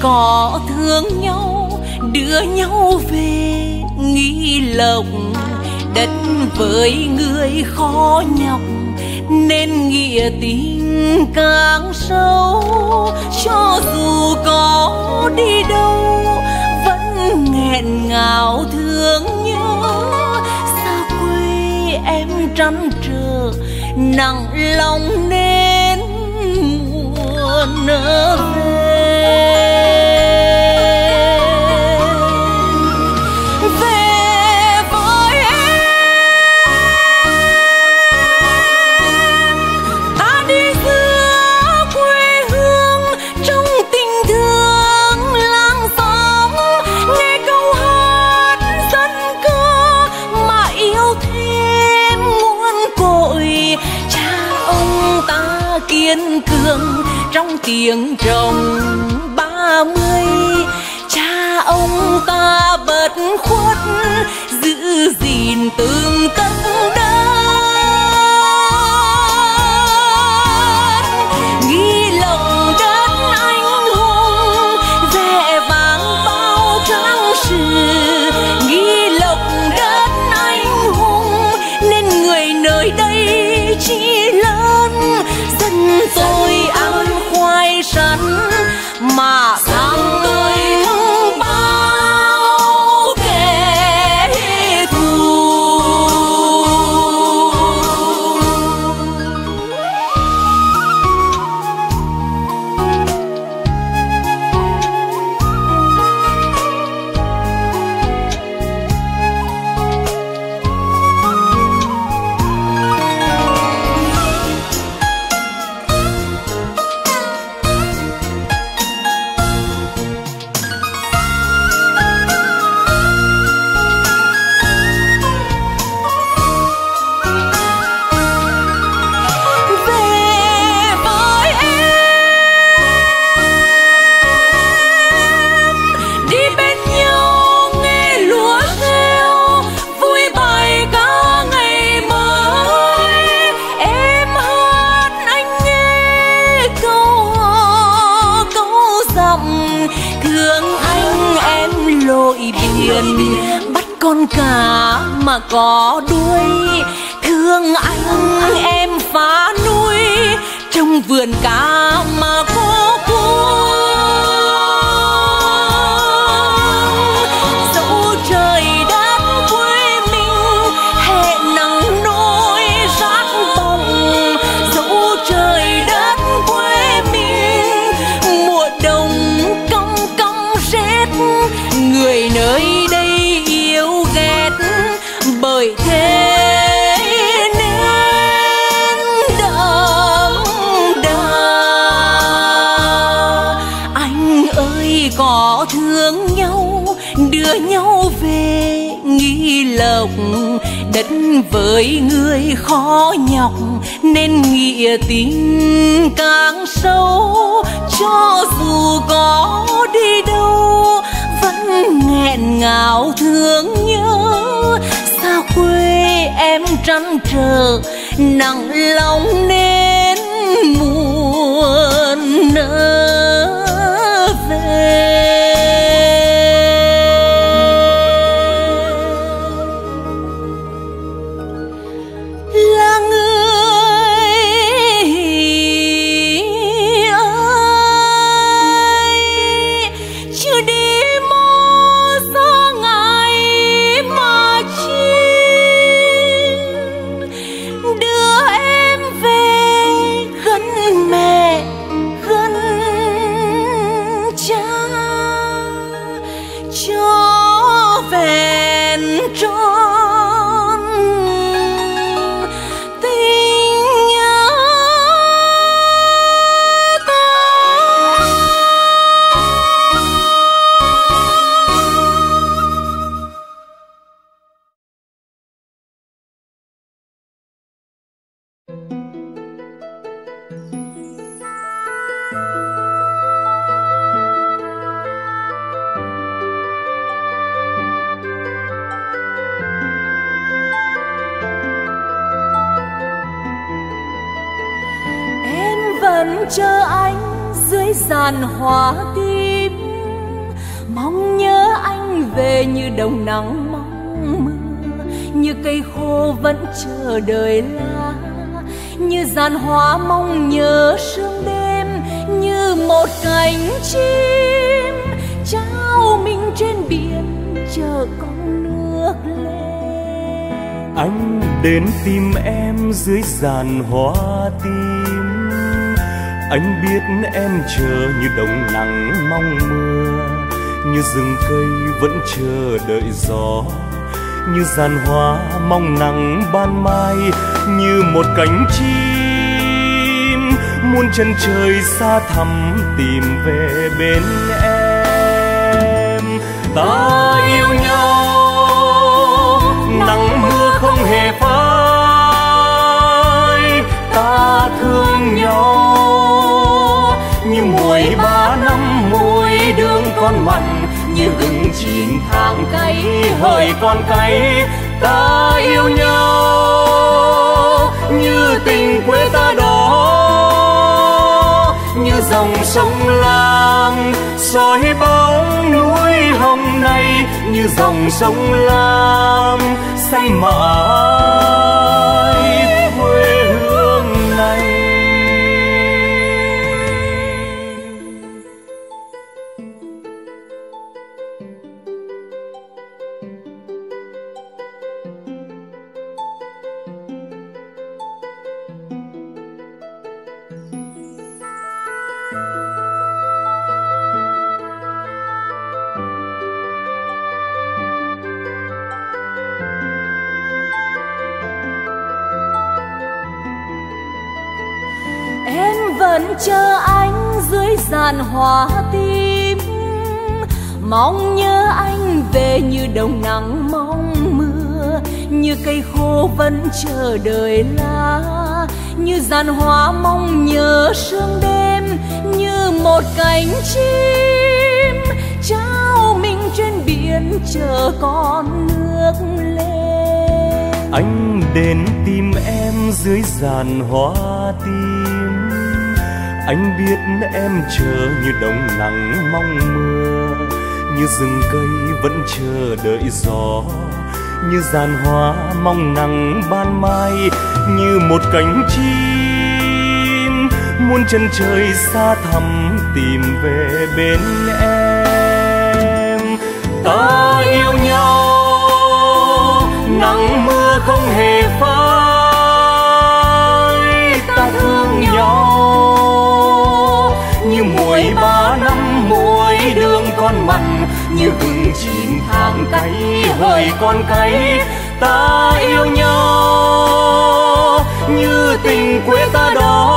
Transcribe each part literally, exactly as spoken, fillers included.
có thương nhau, đưa nhau về Nghi Lộc. Đất với người khó nhọc nên nghĩa tình càng sâu. Cho dù có đi đâu vẫn nghẹn ngào thương nhớ. Xa quê em trăn trở nặng lòng nên muốn về. Kiên cường trong tiếng trống ba mươi, cha ông ta bất khuất giữ gìn từng tấc đất. Nghi Lộc đất anh hùng vẻ vang bao trang sử. Nghi Lộc đất anh hùng nên người nơi đây chỉ lớn. Dân tôi ăn khoai sắn mà tham tôi bao kẻ thù. Bắt con cá mà có đuôi, thương anh em phá núi trong vườn cá mà có cuông. Dẫu trời đất quê mình hè nắng nôi rát bóng. Dẫu trời đất quê mình mùa đông căm căm rét. Người nơi đây yêu ghét bởi thế nên đậm đà. Anh ơi có thương nhau đưa nhau về Nghi Lộc. Đất với người khó nhọc nên nghĩa tình càng sâu. Cho dù có đi đâu vẫn nghẹn ngào thương nhớ. Xa quê em trăn trở nặng lòng nên muốn nỡ về. Là người ơi chưa đi vẫn chờ anh dưới giàn hoa tím. Mong nhớ anh về như đồng nắng mong mưa, như cây khô vẫn chờ đợi lá, như giàn hoa mong nhớ sương đêm, như một cánh chim trao mình trên biển chờ con nước lên. Anh đến tìm em dưới giàn hoa tím, anh biết em chờ như đồng nắng mong mưa, như rừng cây vẫn chờ đợi gió, như giàn hoa mong nắng ban mai, như một cánh chim muôn chân trời xa thẳm tìm về bên em. Ta yêu nhau nắng mưa không hề phai, ta thương nhau như muối ba năm muối đường con mặn, như gừng chín tháng cay hỡi con cay. Ta yêu nhau như tình quê ta đó, như dòng sông Lam soi bóng núi hồng này, như dòng sông Lam xanh mãi quê hương này. Vẫn chờ anh dưới giàn hoa tím, mong nhớ anh về như đồng nắng mong mưa, như cây khô vẫn chờ đợi lá, như giàn hoa mong nhớ sương đêm, như một cánh chim trao mình trên biển chờ con nước lên. Anh đến tìm em dưới giàn hoa tím, anh biết em chờ như đồng nắng mong mưa, như rừng cây vẫn chờ đợi gió, như giàn hoa mong nắng ban mai, như một cánh chim muôn chân trời xa thẳm tìm về bên em. Ta yêu nhau nắng mưa không hề phai, ta thương nhau như muối ba năm muối đường con mặn, như gừng chín tháng cay hỡi con cay. Ta yêu nhau như tình quê ta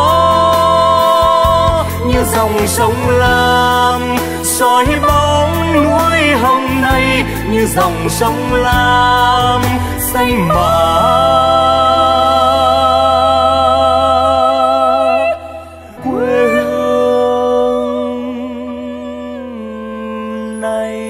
đó, như dòng sông Lam soi bóng núi hồng này, như dòng sông Lam xanh mãi quê hương này.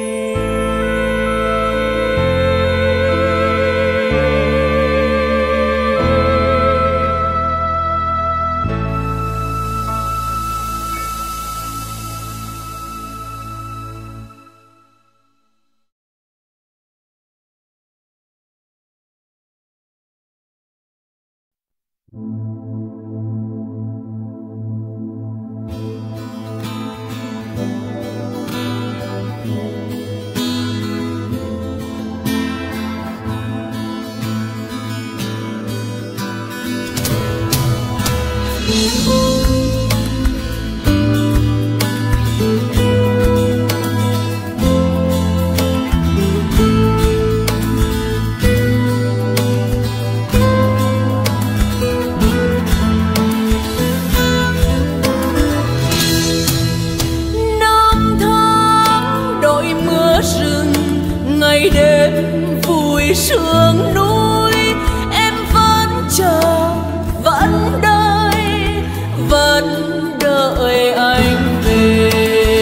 Sương núi em vẫn chờ vẫn đợi vẫn đợi anh về.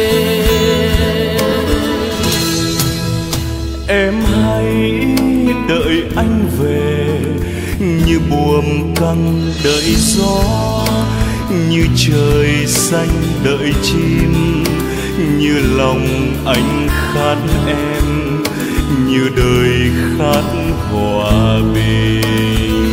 Em hãy đợi anh về như buồm căng đợi gió, như trời xanh đợi chim, như lòng anh khát em, như đời khát hòa bình.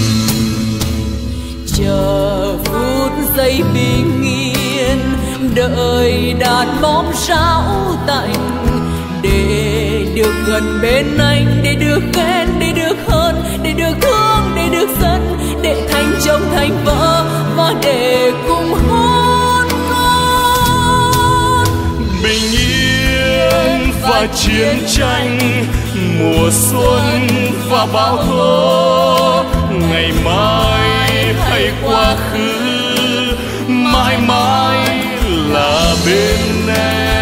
Chờ phút giây bình yên, đợi đàn bom ráo tạnh, để được gần bên anh, để được ghen, để được hơn, để được thương, để được giận, để thành chồng thành vợ và để cùng hôn con. Bình yên và chiến tranh, mùa xuân và bão tố, ngày mai hay quá khứ, mãi mãi là bên em.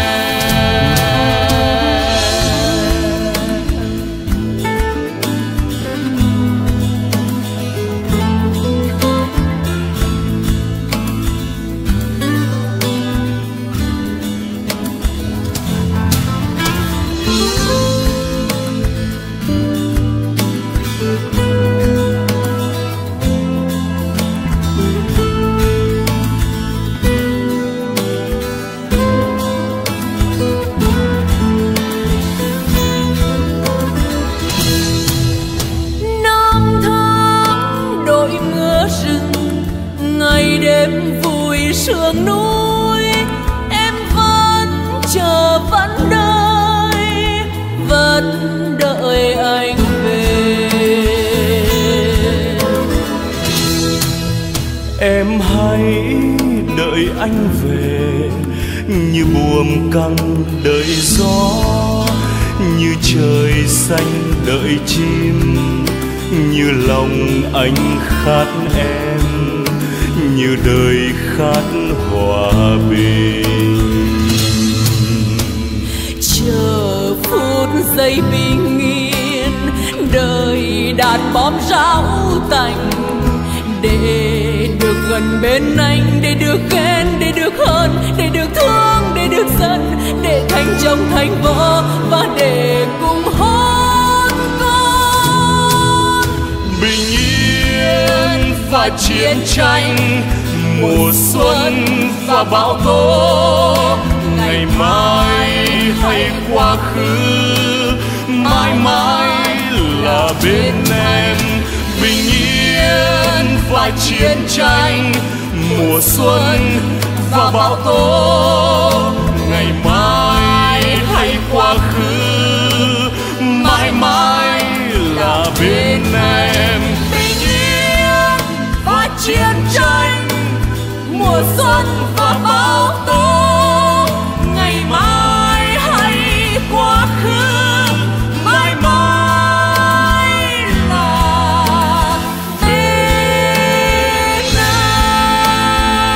Đêm vui sương núi, em vẫn chờ vẫn đợi, vẫn đợi anh về. Em hãy đợi anh về, như buồm căng đợi gió, như trời xanh đợi chim, như lòng anh khát em, như đời khát hòa bình. Chờ phút giây bình yên, đợi đàn bom ráo tành, để được gần bên anh, để được ghen, để được hơn, để được thương, để được giận, để thành chồng thành vợ và để cùng hôn con. Bình yên và chiến tranh, mùa xuân và bão tố, ngày mai hay quá khứ, mãi mãi là bên em. Bình yên và chiến tranh, mùa xuân và bão tố, ngày mai hay quá khứ, mãi mãi là bên em. Chiến tranh, mùa xuân và bão tố, ngày mai hay quá khứ, mãi mãi là bên em.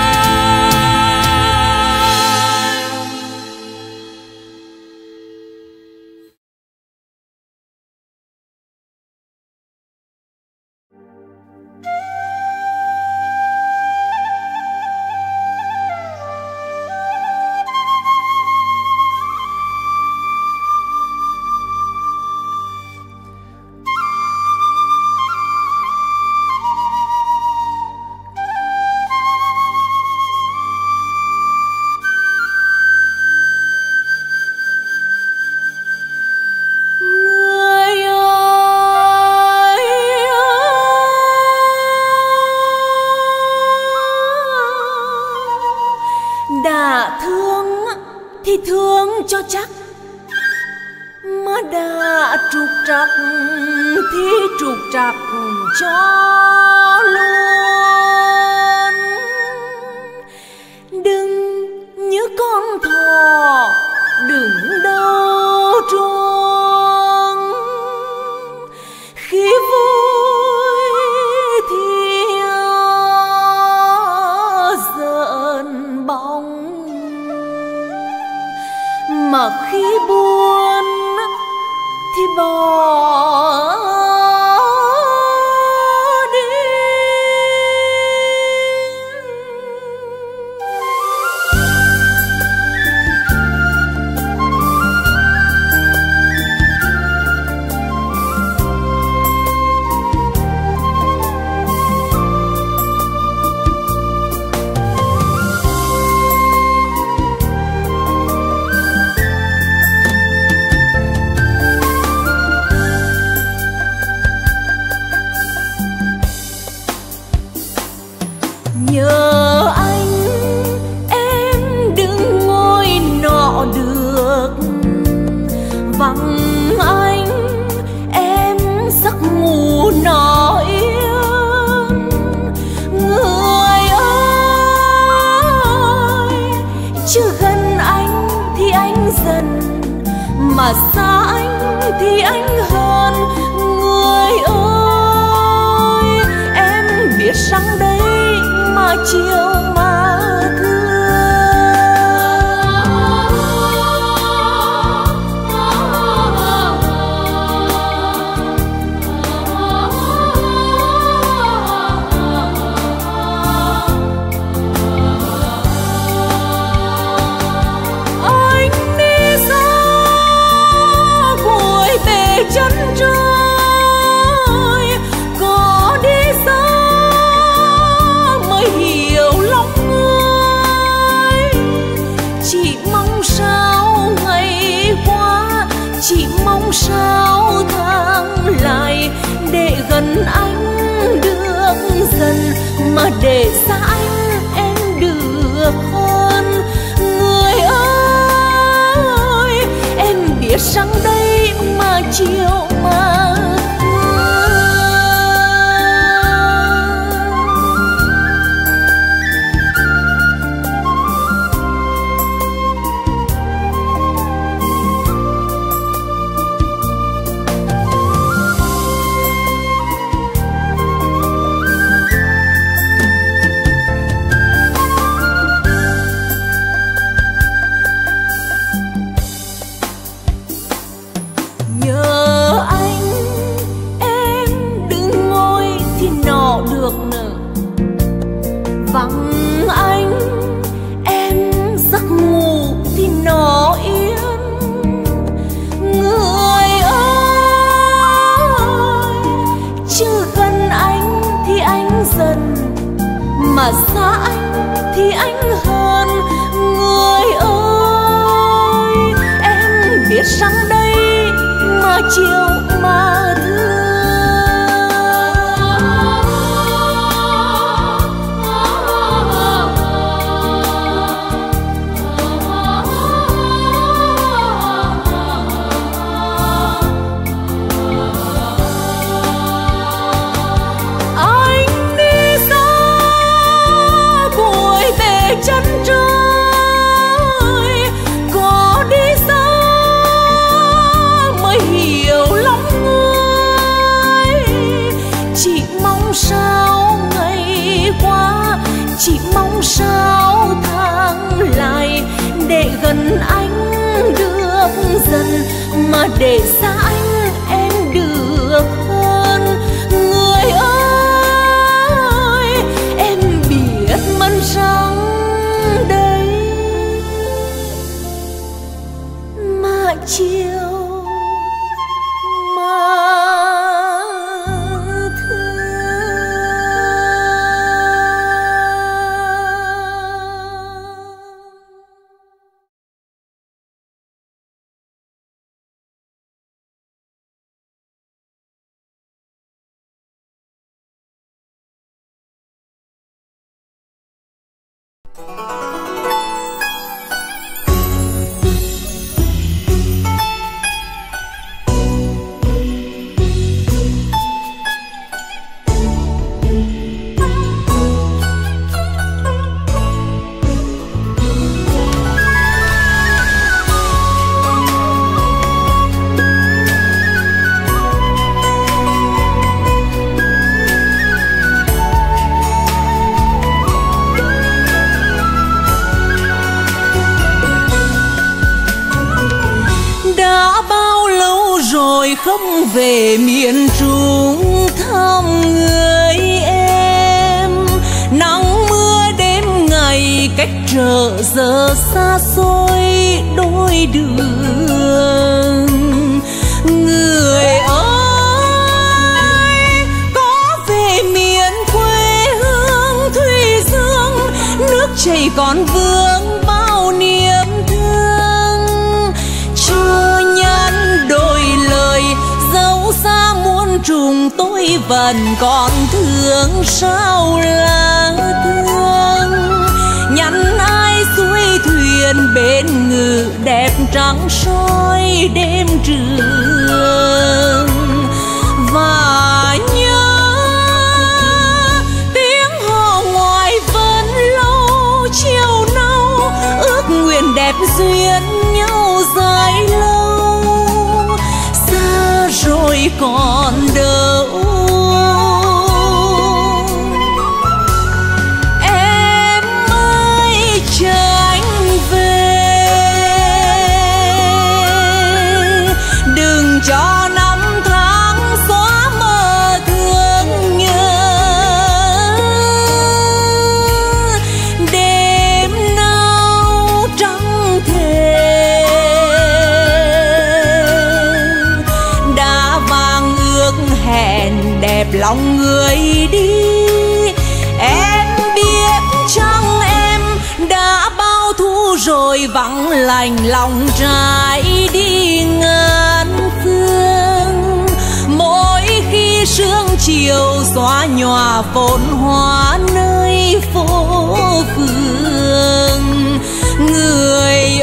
Đã thương thì thương cho chắc, mà đã trục trặc thì trục trặc cho luôn. Đừng như con thỏ đứng đầu chuông, khi vui thì giỡn bóng, mà khi buồn thì bỏ đi. mà xa anh thì anh hơn. Người ơi em biết rằng đây mà chiều mà thương. Chân trời có đi xa mới hiểu lòng người. Chỉ mong sao ngày qua, chỉ mong sao tháng lại để gần anh được dần, mà để xa anh em được hơn. Người ơi em biết rằng đây mà chiều mà mà xa anh thì anh hơn. Người ơi em biết rằng đây mà chiều mà thương. Chân trời có đi xa mới hiểu lòng người. Chỉ mong sao ngày qua, chỉ mong sao tháng lại để gần anh được dần, mà để xa anh em được hơn. Người ơi em biết mân rằng chiều mà không về miền Trung thăm người em. Nắng mưa đêm ngày cách trở giờ xa xôi đôi đường. Người ơi có về miền quê hương Thủy Dương, nước chảy còn vương bao niềm thương. Chưa nhắn đôi lời dẫu xa muôn trùng, tôi vẫn còn thương sao là thương. Nhắn ai xuôi thuyền bên ngự đẹp trắng soi đêm trường. Và nhớ tiếng hò ngoài vẫn lâu chiều nâu, ước nguyện đẹp duyên nhau dài lâu. rồi còn đâu. Em ơi chờ anh về, đừng cho năm tháng xóa mơ thương nhớ. Đêm nào trăng thề đã vang ước hẹn đẹp lòng người đi. Em biết chăng em đã bao thu rồi vắng lành lòng trai đi ngàn phương. Mỗi khi sương chiều xóa nhòa phồn hoa nơi phố phường. Người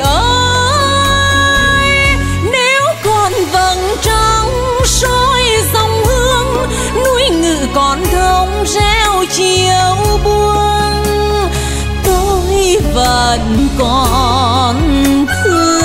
ơi nếu còn vầng trăng soi dòng hương, núi Ngự còn thông reo chiều buông, tôi vẫn còn thương.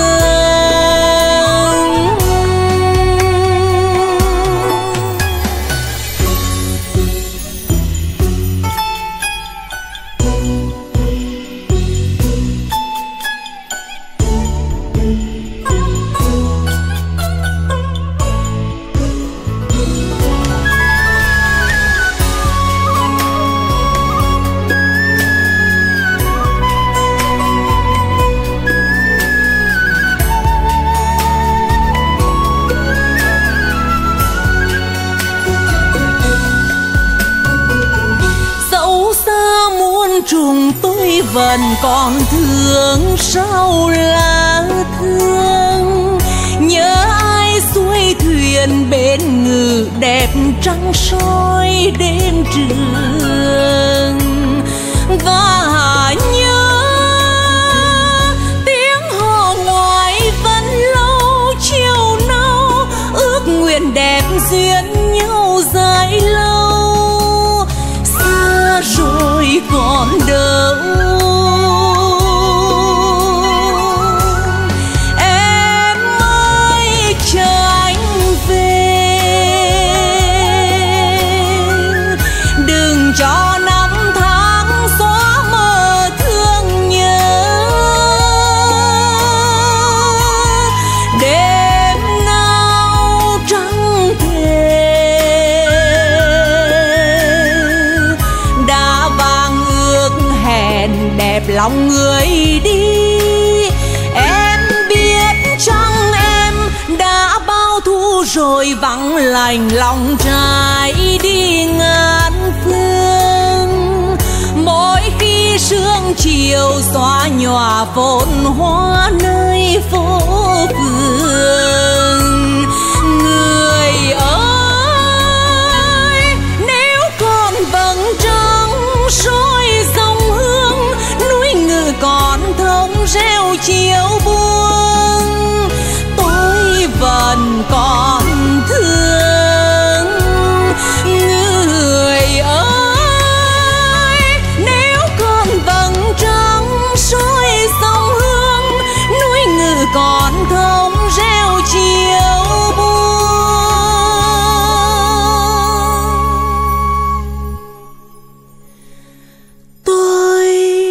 Trùng tôi vẫn còn thương sao là thương. Nhớ ai xuôi thuyền bên Ngự đẹp trăng soi đêm trường. Và nhớ tiếng hò ngoài vẫn lâu chiều nâu, ước nguyện đẹp duyên nhau dài lâu. Xa rồi còn đâu. Em ơi chờ anh về, đừng cho năm tháng xóa mơ thương nhớ. Đêm nào trăng thề đã vang ước hẹn đẹp lòng người đi. Em biết chăng em đã bao thu rồi vắng lành lòng trai đi ngàn phương. Mỗi khi sương chiều xóa nhòa phồn hoa nơi phố phường. Người ơi nếu còn vầng trăng soi dòng hương, núi Ngự còn thông reo chiều buông, tôi vẫn còn thương. Người ơi nếu còn vầng trăng soi dòng hương, núi Ngự còn thông reo chiều buông, tôi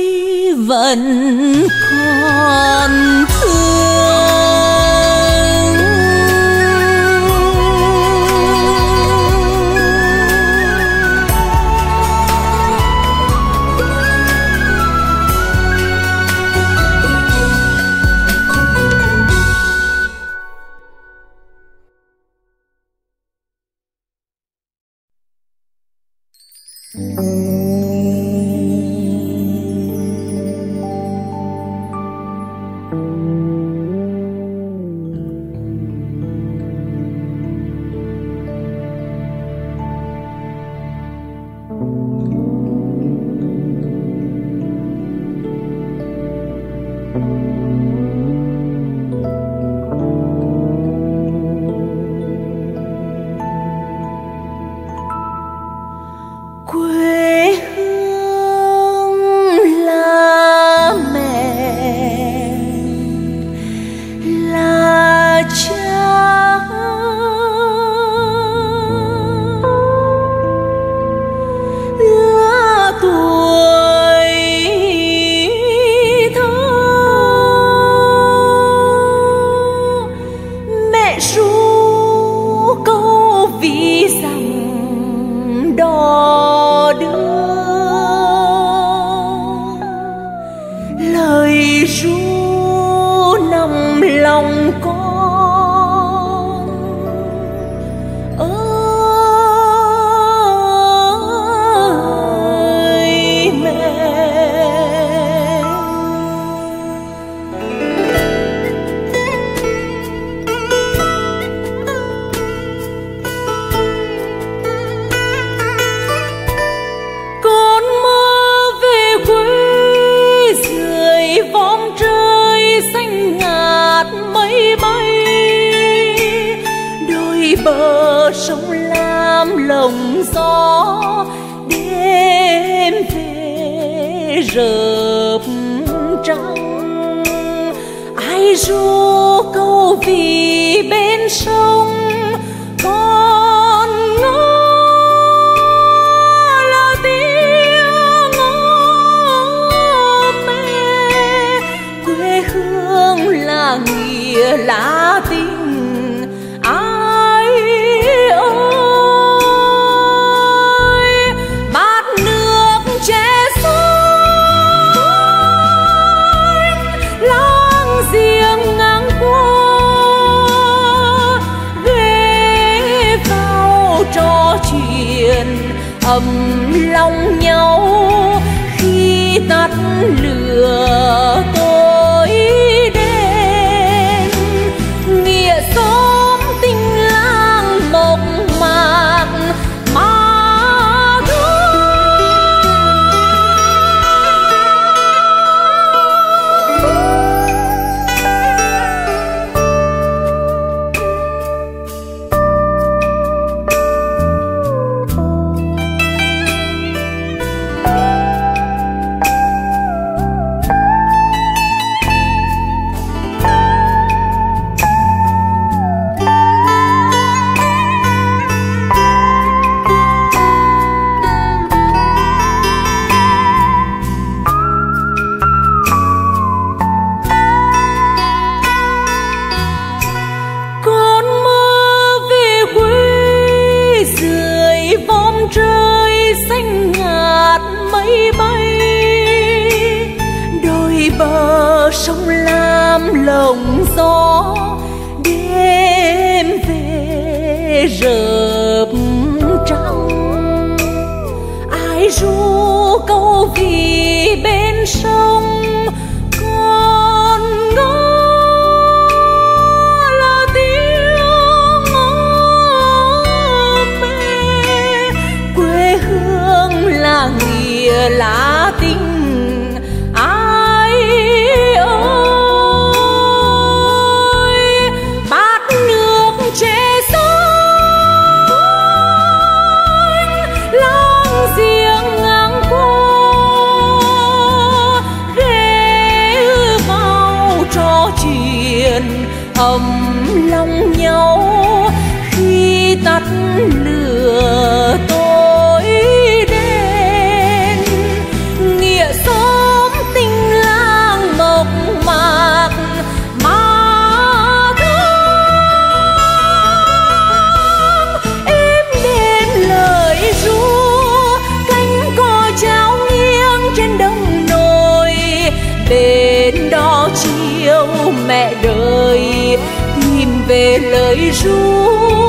vẫn còn thương. bờ sông lam lồng gió đêm về rợp trăng. Ai ru câu vì bên sông con ngó là tiếng ngó mê. Quê hương là nghĩa là tình ai ơi. Bát nước che xanh láng giềng ngang qua, ghé vào trò chuyện ấm lòng nhau khi tắt lửa tối đen. Nghĩa xóm tình làng mộc mạc mà thôi. Bờ sông lam lồng gió đêm về rợp trăng. Ai ru câu vì bên sông con ngó là tiếng ngó mê. Quê hương là nghĩa là tình ấm lòng nhau khi tắt lửa tối đen. Nghĩa xóm tình làng mộc mạc mà thương. Em đến lời ru cánh cò trao nghiêng trên đồng nồi, bên đó chiều mẹ đời tìm về lời ru.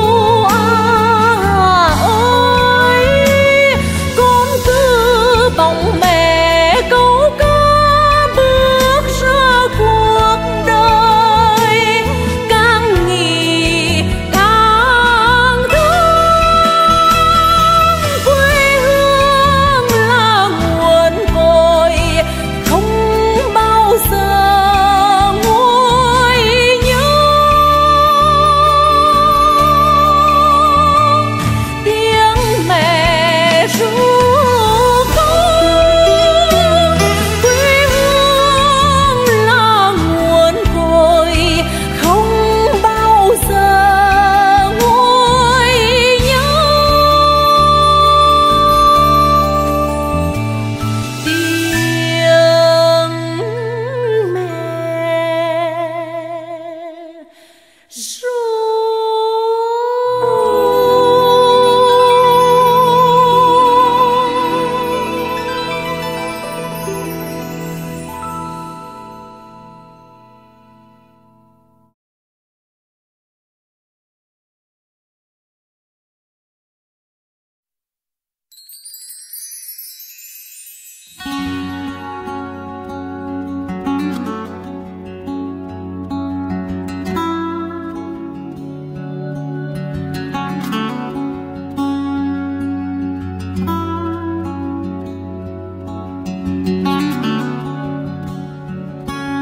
À ơi con cứ bóng mẹ câu ca bước ra cuộc đời, càng nghĩ càng thương. Quê hương là nguồn cội không bao giờ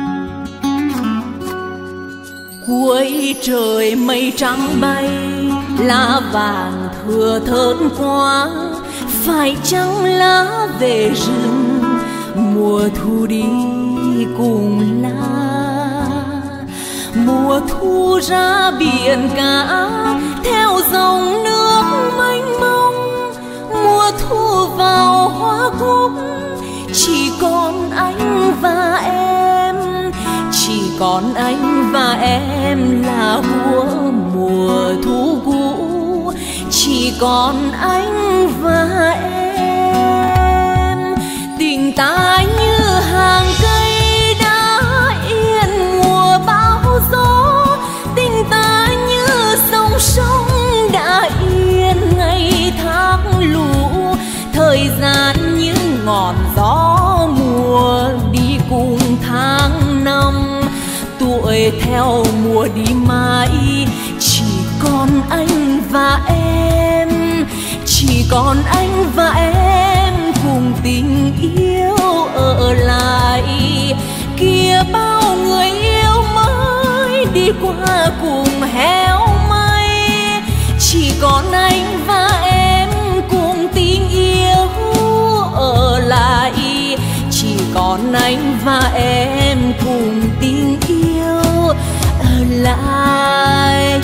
cuối trời mây trắng bay lá vàng thưa thớt quá, phải chăng lá về rừng mùa thu đi cùng lá. Mùa thu ra biển cả theo dòng nước mênh mông, mùa thu vào hoa cúc chỉ còn anh và em, chỉ còn anh và em là của mùa thu cũ, chỉ còn anh và em. Tình ta như hàng cây đã yên mùa bão gió, tình ta như dòng sông đã yên ngày tháng lũ. Thời gian như ngọn gió mùa đi cùng tháng năm, tuổi theo mùa đi mãi, chỉ còn anh và em, chỉ còn anh và em cùng tình yêu ở lại. Kia bao người yêu mới đi qua cùng héo mây, chỉ còn anh và em cùng tình yêu ở lại, chỉ còn anh và em cùng tình yêu ở lại.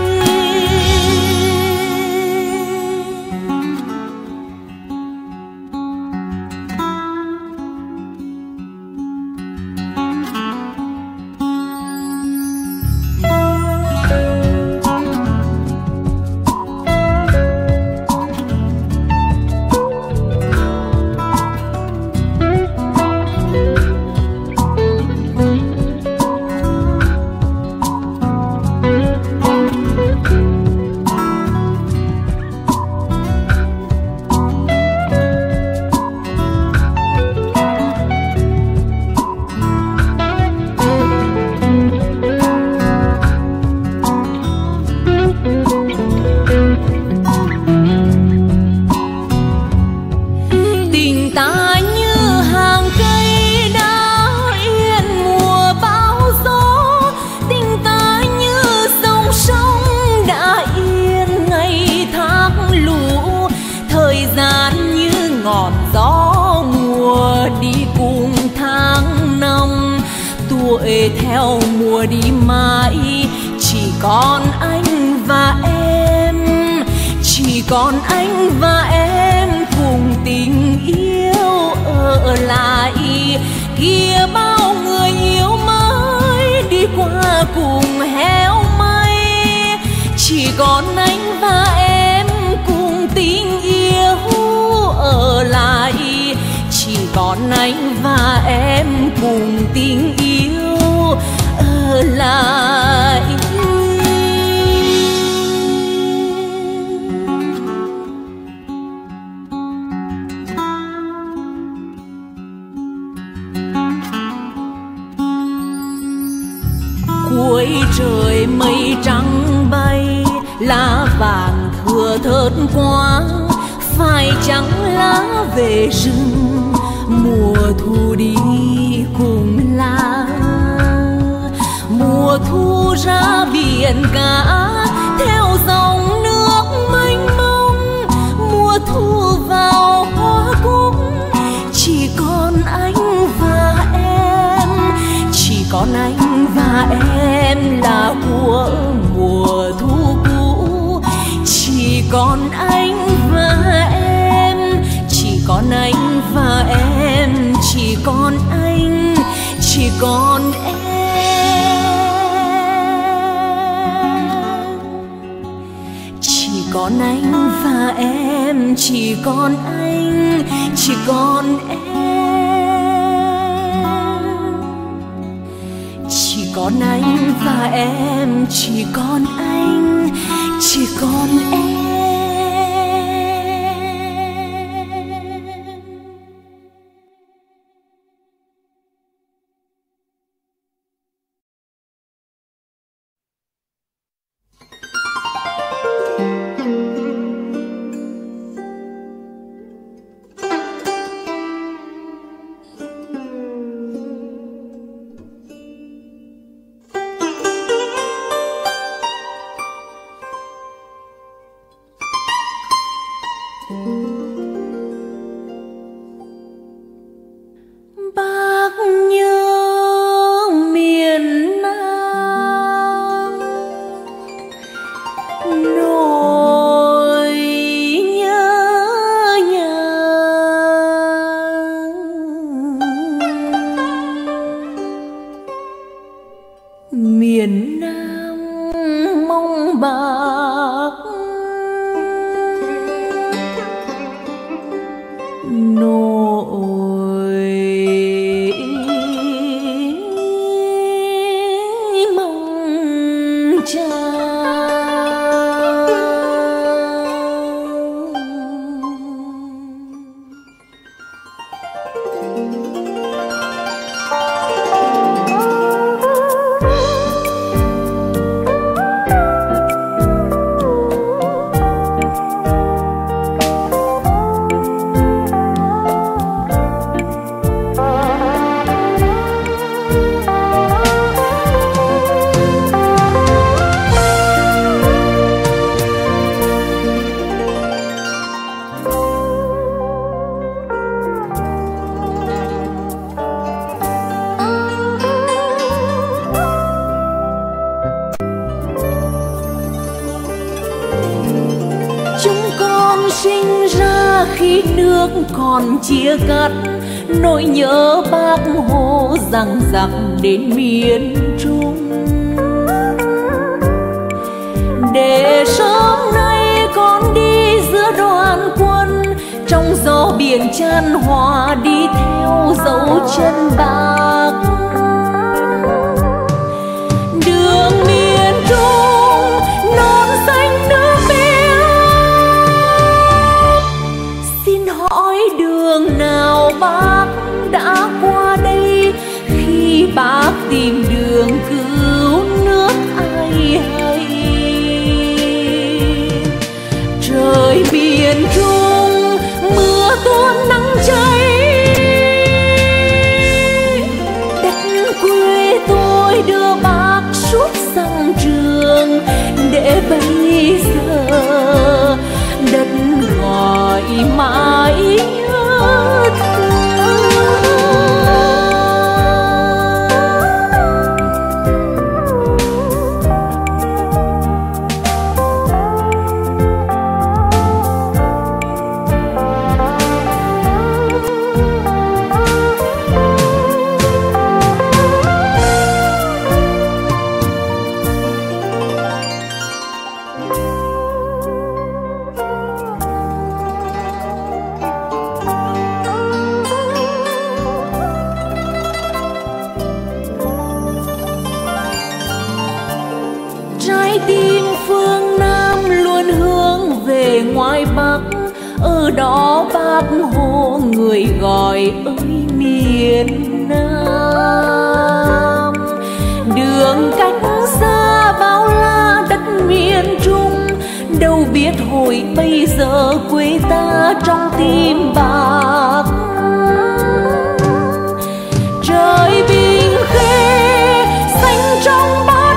Theo mùa đi mãi, chỉ còn anh và em, chỉ còn anh và em cùng tình yêu ở lại. Kia bao người yêu mới đi qua cùng héo mây, chỉ còn anh và em cùng tình yêu ở lại, chỉ còn anh và em cùng tình yêu ở lại. Cuối trời mây trắng bay, lá vàng thưa thớt quá, phải chăng lá về rừng mùa thu đi cùng lá. Mùa thu ra biển cả theo dòng nước mênh mông, mùa thu vào hoa cúc chỉ còn anh và em, chỉ còn anh và em là của mùa thu cũ, chỉ còn anh và em, chỉ còn anh và em, chỉ còn anh, chỉ còn em. Chỉ còn anh và em, chỉ còn anh, chỉ còn em, chỉ còn anh và em, chỉ còn anh, chỉ còn em. Bác nhớ miền Nam, nỗi nhớ nhà. Miền Nam mong bác nỗi mong cha. Chúng con sinh ra khi nước còn chia cắt, nỗi nhớ Bác Hồ dằng dặc đến miền Trung. Để sớm nay con đi giữa đoàn quân, trong gió biển chan hòa đi theo dấu chân Bác. Đường miền Trung non xanh nước biếc, xin hỏi đường nào Bác đã qua đây, khi Bác tìm đường cứu nước ai hay. Trời miền Trung mưa tuôn nắng cháy, đất quê tôi đưa Bác suốt sông Trường, để bây giờ đất gọi mãi nhớ thương. Trái tim phương Nam luôn hướng về ngoài Bắc, ở đó Bác Hồ người gọi ơi miền Nam. Đường cách xa bao la đất miền Trung, đâu biết hồi bây giờ quê ta trong tim Bác. Trời Bình Khê xanh trong bát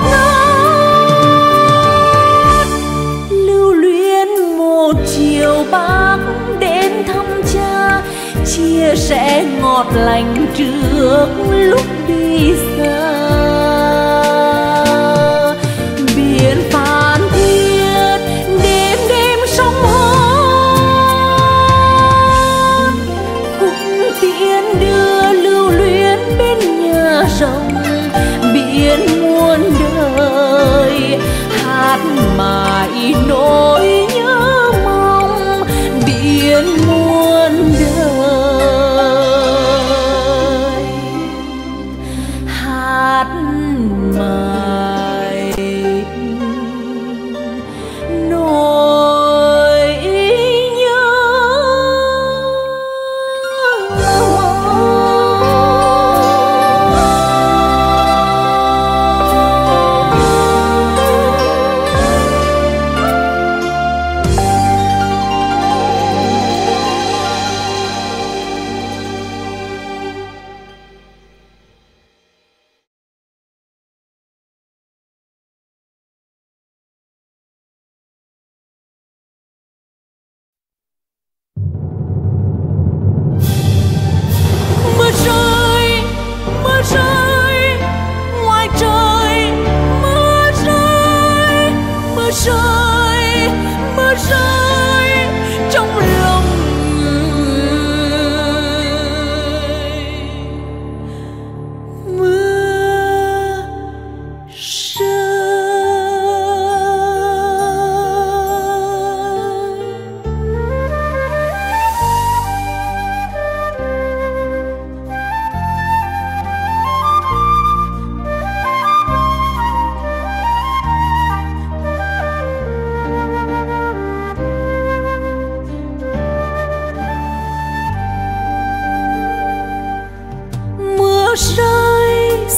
ngát, lưu luyến một chiều Bác đến thăm cha, chia sẻ ngọt lành trước lúc đi xa. Biển Phan Thiết đêm đêm sóng hót, khúc tiễn đưa lưu luyến bên nhà rồng. Biển muôn đời hát mãi nỗi nhớ mong, biển muôn đời hát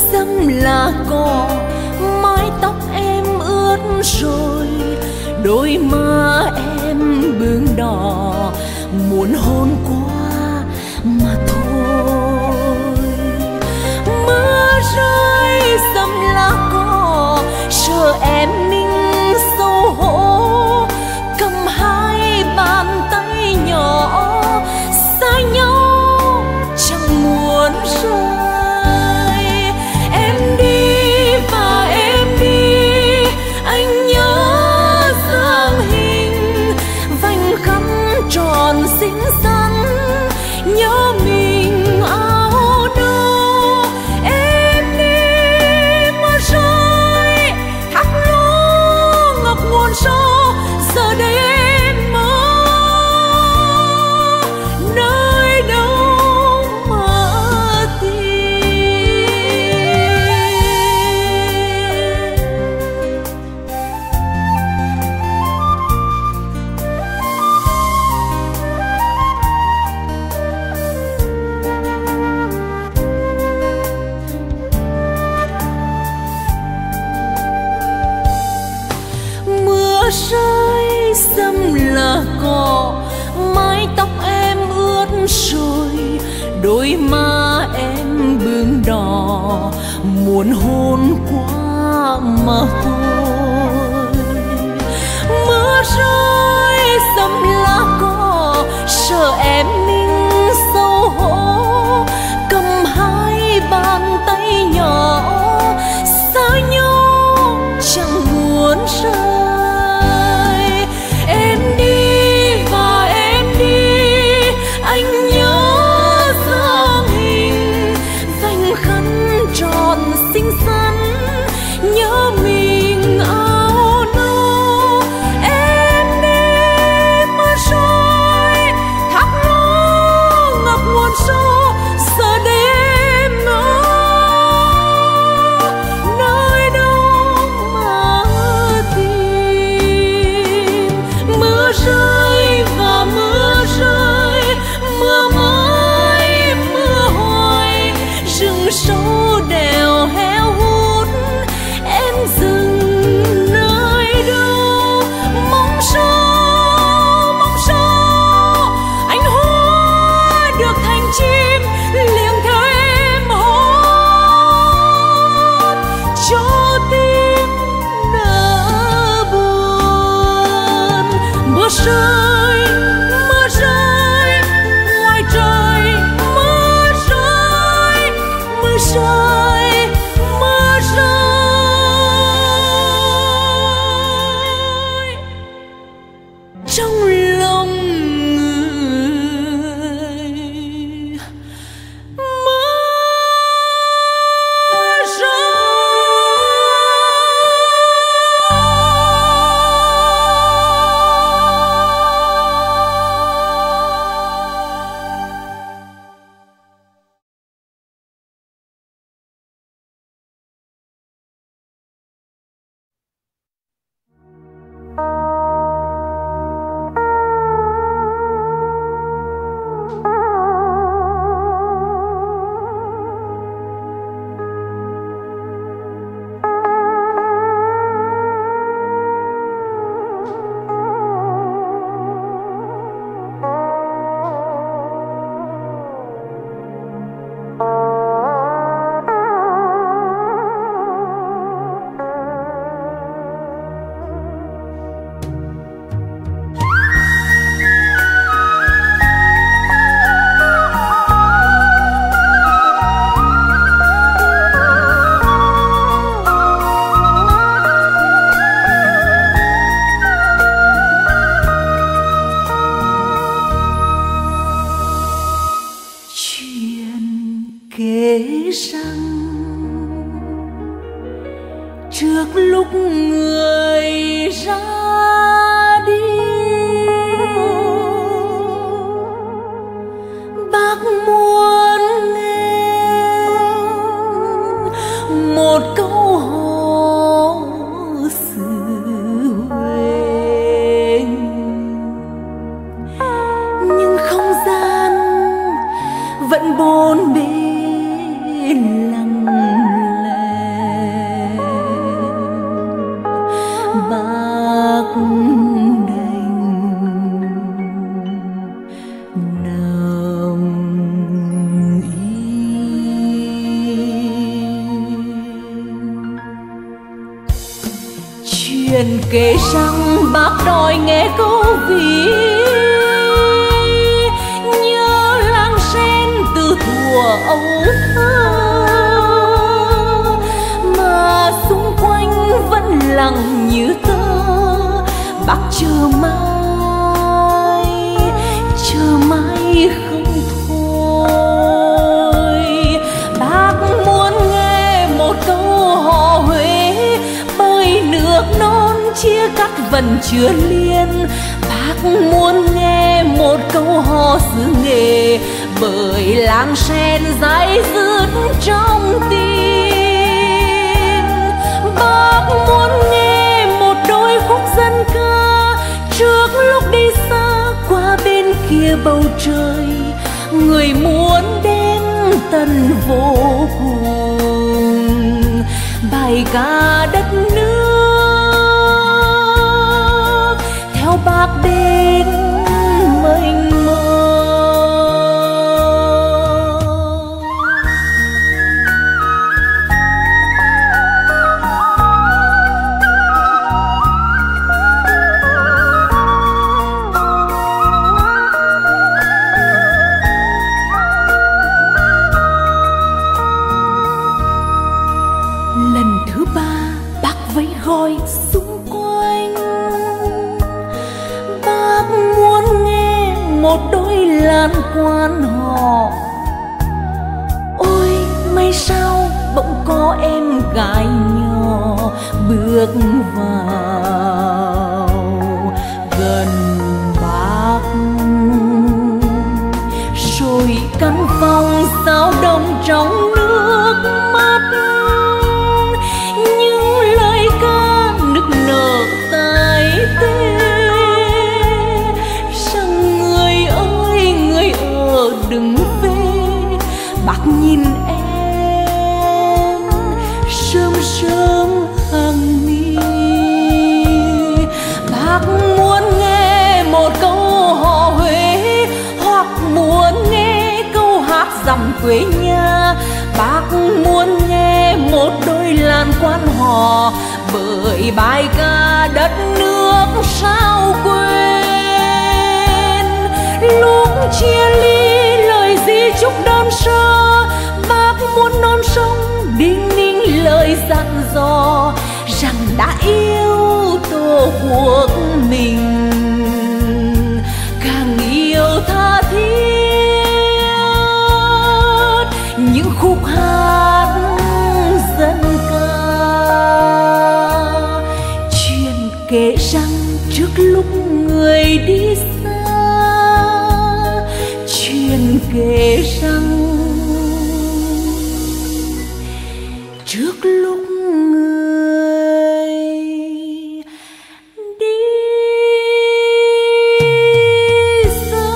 dâm là cỏ, mái tóc em ướt rồi, đôi má em bừng đỏ, muốn hôn qua mà thôi. Mưa rơi dâm lá cỏ, sợ em ninh xấu hổ, cầm hai bàn tay nhỏ xa nhau chẳng muốn rời. Em đi và em đi, anh nhớ dáng hình vành khăn tròn xinh xắn, nhớ mình áo đâu. Em đi mưa rơi thác lũ ngập nguồn sâu, giờ đây em mơ nơi đâu mà tìm. Mưa rơi dâm là cỏ, mái tóc em ướt rồi, đôi má em bừng đỏ, muốn hôn qua mà thôi. Mưa rơi dâm lá cỏ, sợ em ninh xấu hổ, cầm hai bàn tay nhỏ xa nhau chẳng muốn rời. Em đi và em đi, anh nhớ dáng hình vành khăn tròn xinh xắn, nhớ mình áo nâu. Em đi mưa rơi thác lũ ngập nguồn sâu, giờ đây em ở nơi đâu mà tìm. Mưa rơi và mưa rơi, mưa mãi mưa hoài, rừng sâu đèo héo hút, em dừng nơi đâu. Mong sao mong sao anh hóa được thành chim, liềng theo em hót cho tim nỡ buồn. Mưa rơi mưa rơi ngoài trời, mưa rơi mưa rơi mưa rơi trong lòng người. Mưa trước lúc người ra đi, bác muốn nghe một câu hò xứ Huế, nhưng không gian vẫn bốn bề lặng lẽ. Truyền kể rằng bác đòi nghe câu ví, nhớ làng sen từ thuở ấu thơ, mà xung quanh vẫn lặng như tơ. Bác chờ mãi, chờ mãi không thôi. Bác muốn nghe một câu hò Huế, bơi nước non chia cắt vẫn chưa liên. Bác muốn nghe một câu hò xứ Nghệ, bởi làng sen dãi dứt trong tim. Bác muốn nghe một đôi khúc dân ca, trước lúc đi xa qua bên kia bầu trời. Người muốn đến tận vô cùng, bài ca đất nước theo bác đến mênh mông. Lần thứ ba bác vẫy gọi xung quanh, bác muốn nghe một đôi lan quan họ. Ôi may sao bỗng có em gái nhỏ bước vào gần bác, rồi căn phòng sao đông trong nước mắt. Những lời ca nức nở tai tê, rằng người ơi người ở đừng về. Bác nhìn em sớm sớm hàng mi. Bác muốn nghe một câu hò Huế, hoặc muốn nghe câu hát dằm quê nhà. Bác muốn nghe một đôi lan quan hò, bởi bài ca đất nước sao quên. Lúc chia ly lời di chúc đơn sơ, bác muốn non sông đinh ninh lời dặn dò, rằng đã yêu tổ quốc mình càng yêu tha thiết. Những khúc hát dân ca truyền kể rằng trước lúc người đi xa, truyền kể rằng trước lúc người đi xa.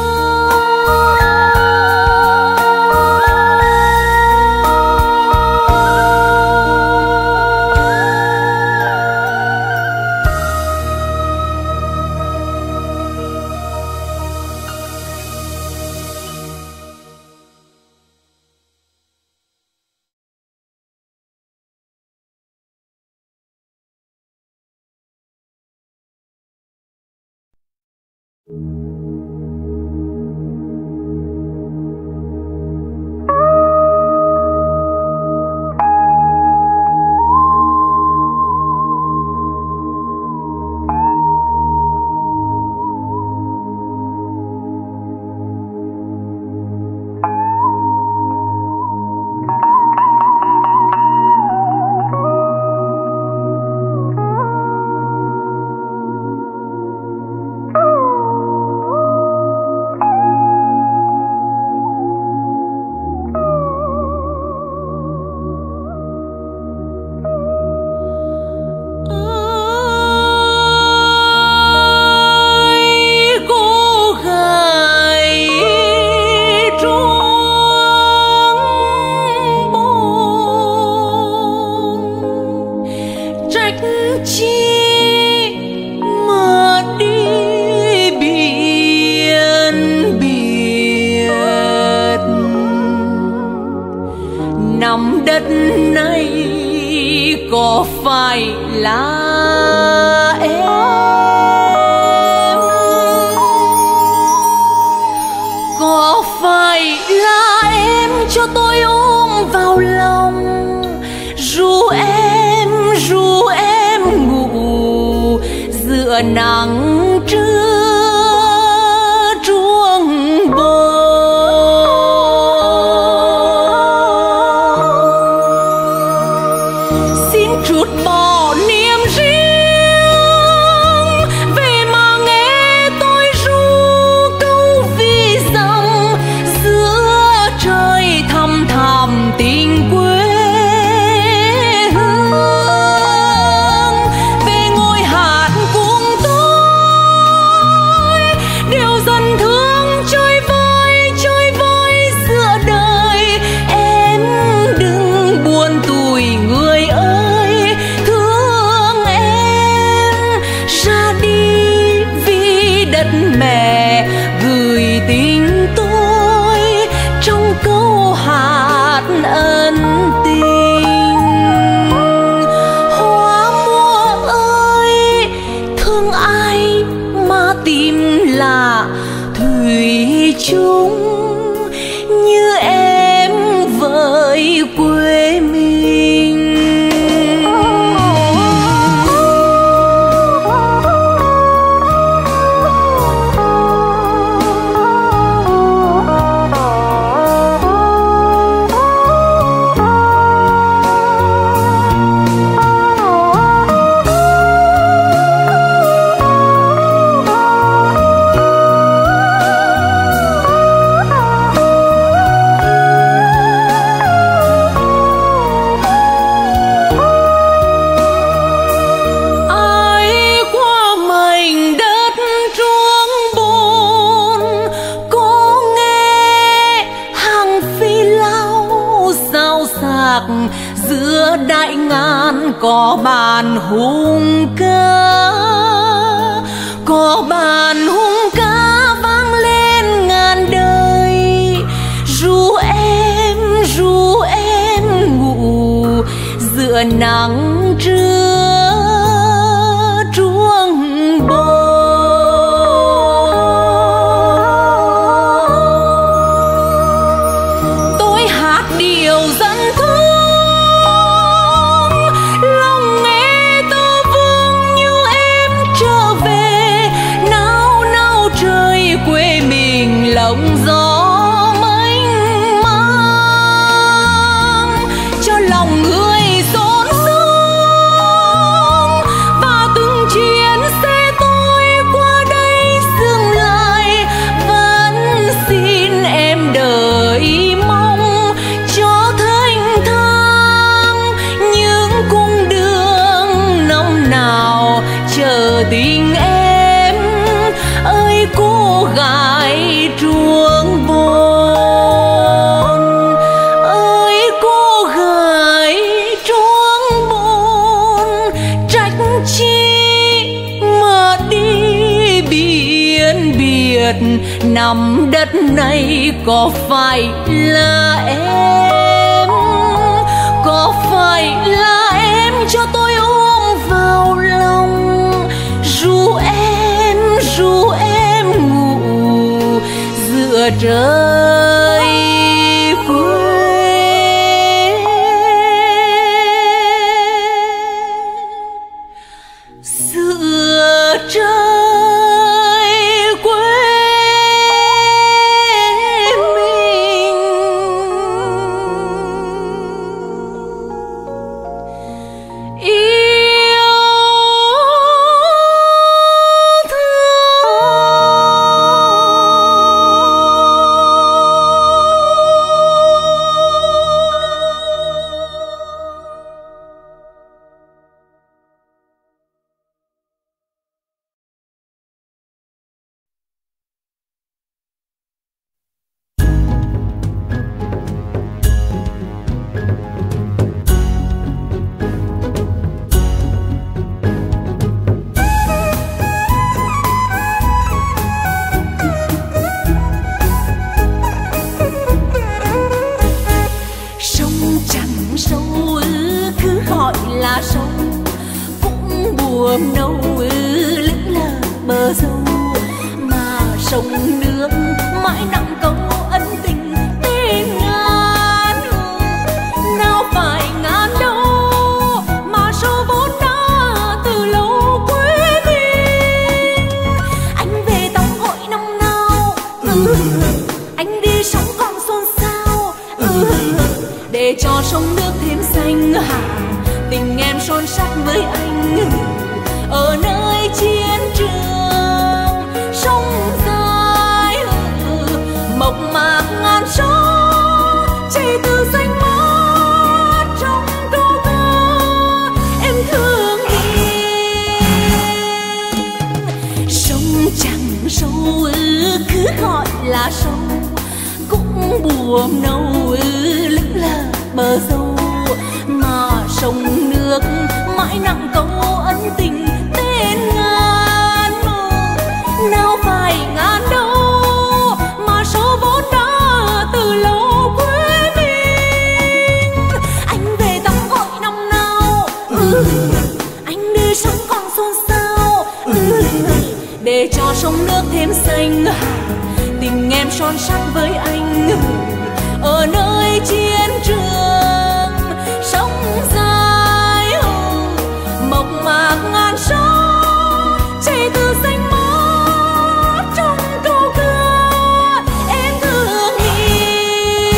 Nằm đất này có phải là em? Có phải là em cho tôi ôm vào lòng, ru em ru em ngủ giữa nắng trưa truông bờ. Xin trút bỏ niềm riêng về mà nghe tôi ru câu vì rằng giữa trời thăm thẳm tình quê hương. Về ngồi hát cùng tôi điều dần thương chơi vơi chơi vơi giữa đời. Em đừng buồn tủi người ơi, thương em ra đi vì đất mẹ gửi tình tôi trong câu hát ân tình. Hoa mùa ơi, thương ai mà tìm là thủy chung như em với quê mình. Ai qua mảnh đất truông bồn, có nghe hàng phi lao sao sạc giữa đại ngàn có bàn hùng ca. Có bàn hùng ca vang lên ngàn đời, ru em ru em ngủ giữa nắng trưa truông bờ. Tôi hát điều dẫn thương lòng nghe tơ vương như em trở về. Nao nao trời quê mình lộng gió mênh mang cho lòng người xốn xương. Và từng chuyến xe tôi qua đây dừng lại, vẫn xin em đợi mong cho thanh thang những cung đường năm nào chờ tình em ơi cô gái truông bồn. Ơi cô gái truông bồn, trách chi mà đi biển biệt nằm đất này. Có phải là em, có phải là em cho tôi ôm vào lòng, ru em ru em ngủ giữa trời quê. Giữa trời quê mình. Yêu là sông cũng buồm nâu lững lờ bờ dâu, mà sông nước mãi nặng câu ân tình tên ngàn. Nào phải ngàn đâu mà số vốn đã từ lâu quê mình. Anh về tắm hội năm nào, ừ, anh đi sóng con xôn xao, ừ, để cho sông nước thêm xanh hẳn. Tình em son sắt với anh ở nơi chiến trường, sông dài mộc mạc ngàn số chảy từ xanh mát trong câu ca em thương mình. Sông chẳng sâu cứ gọi là sông cũng buồm nâu lững lờ bờ dâu, mà sông nước mãi nặng câu ân tình tên ngàn. Nào phải ngàn đâu mà số vốn đã từ lâu quê mình. Anh về tắm hội năm nào, ừ, anh đi sóng con xôn xao, ừ, để cho sông nước thêm xanh hẳn. Tình em son sắt với anh ở nơi chiến trường, sông dài mộc mạc ngàn số chảy từ xanh mát trong câu ca em thương mình.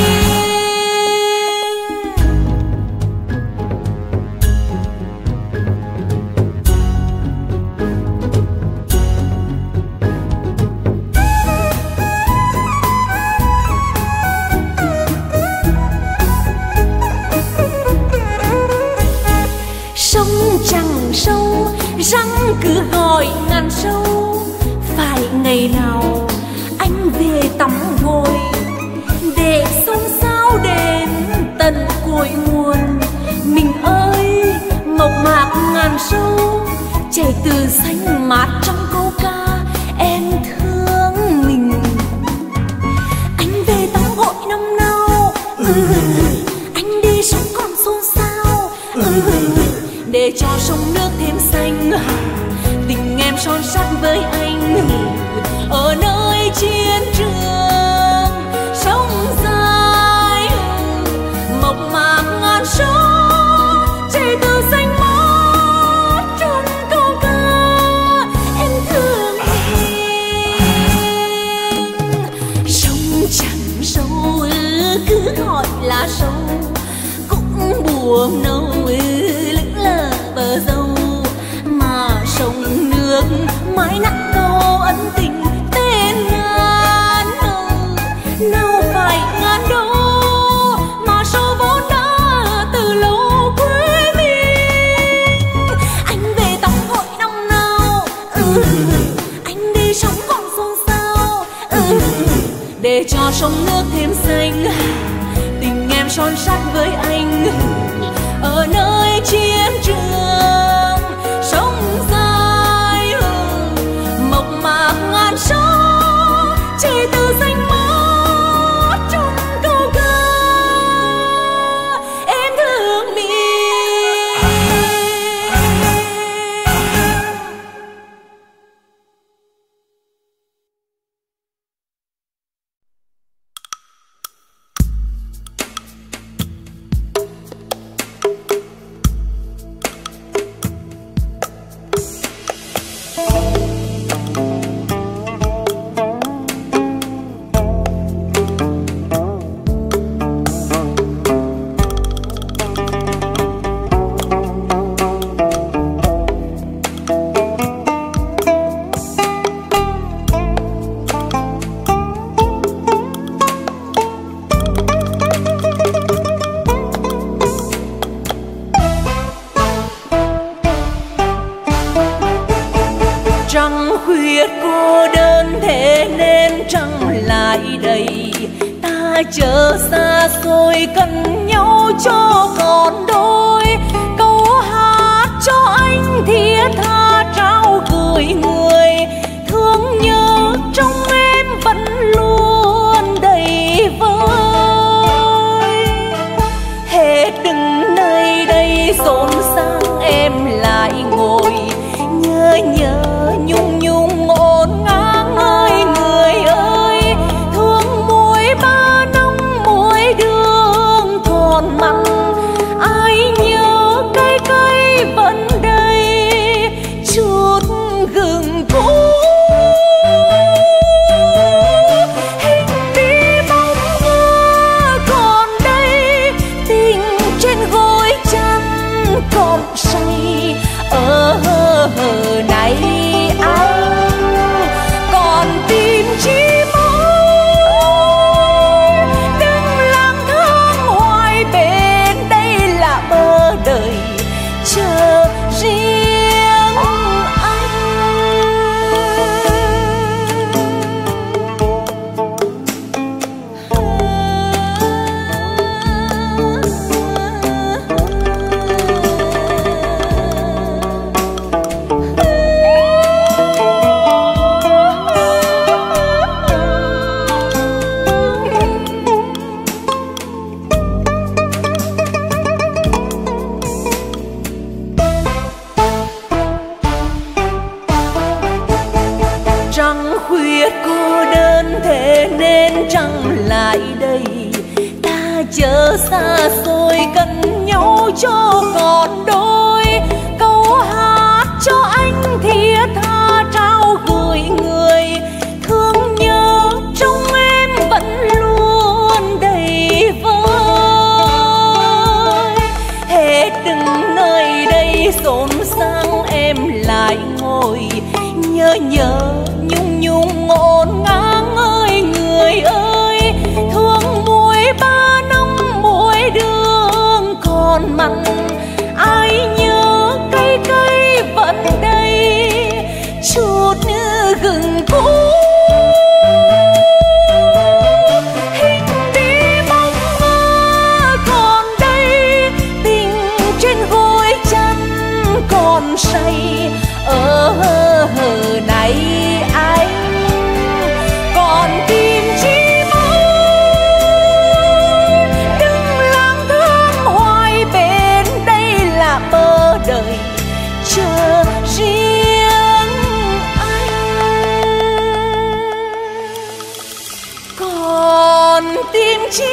Sông chẳng sâu răng cứ gọi ngàn sâu, phải ngày nào anh về tắm gội để xôn xao đến tận cội nguồn. Mình ơi mộc mạc ngàn sâu chảy từ xanh mát trong câu ca em thương mình. Anh về tắm gội năm nào, ừ, anh đi sóng con xôn xao, ừ, để cho sông nước thêm xanh hẳn. Tình em son sắt với anh ở nơi chiến trường, sông dài mộc mạc ngàn số chảy từ xanh mát trong câu ca em thương mình. Sông chẳng sâu cứ gọi là sông cũng buồm nâu lững lờ bờ dâu, mà sông nước mãi nặng câu ân tình tên ngàn. Nào phải ngàn đâu mà số vốn đã từ lâu quê mình. Anh về tắm hội năm nào, ừ, anh đi sóng con xôn xao, ừ, để cho sông nước thêm xanh. Tình em son sắt với anh ở nơi chiến trường, sông dài mộc mạc ngàn số chảy từ xanh mát trong câu ca em thương mình. Trăng khuyết cô đơn thế nên trăng lại đây, ta chờ xa xôi cần nhau cho còn đôi. Câu hát cho anh thiết tha trao gửi người thương nhớ trong em vẫn luôn đầy vơi. Hết đừng nơi đây xôn xao những nơi đây xôn xang em lại ngồi nhớ nhớ nhung nhung ngổn ngang ơi người ơi, thương muối ba năm muối đường còn mặn, ai nhớ cây cây vẫn đây chút như gừng cũ. Còn say ở này anh còn tìm chi mong, đừng lang thang hoài bên đây là bờ đời chờ riêng anh, còn tìm chi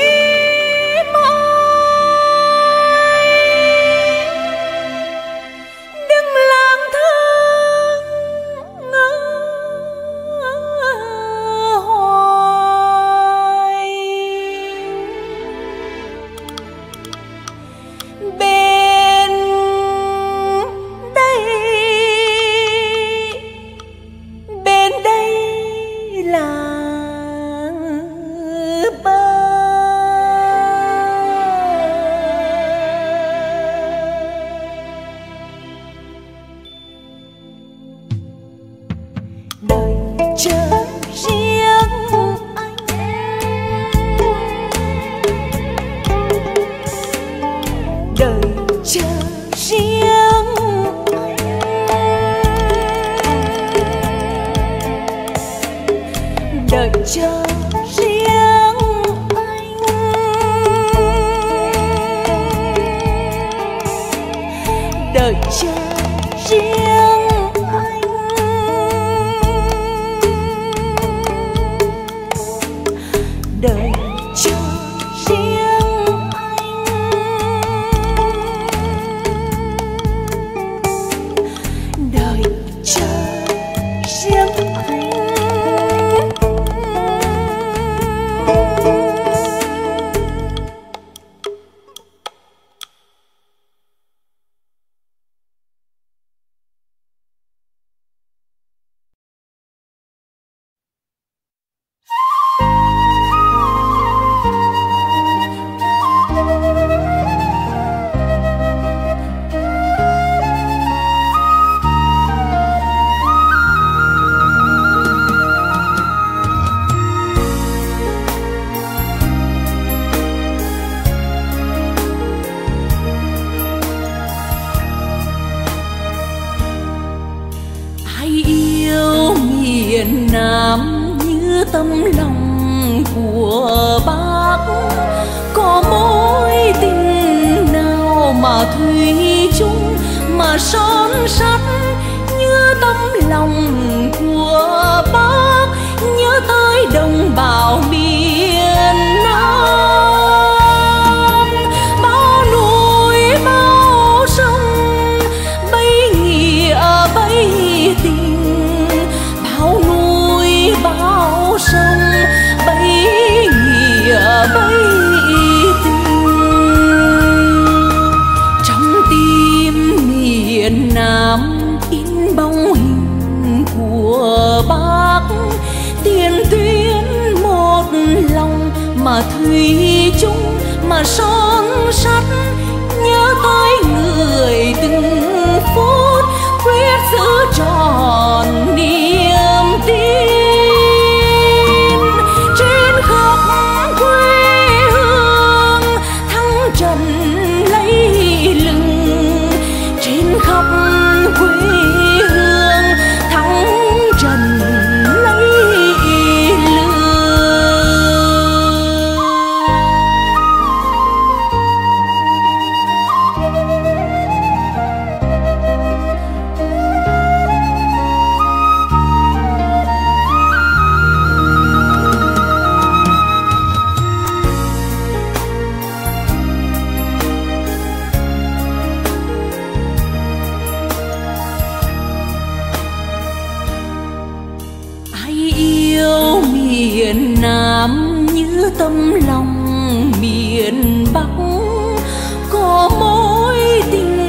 Nam như tấm lòng miền Bắc có mối tình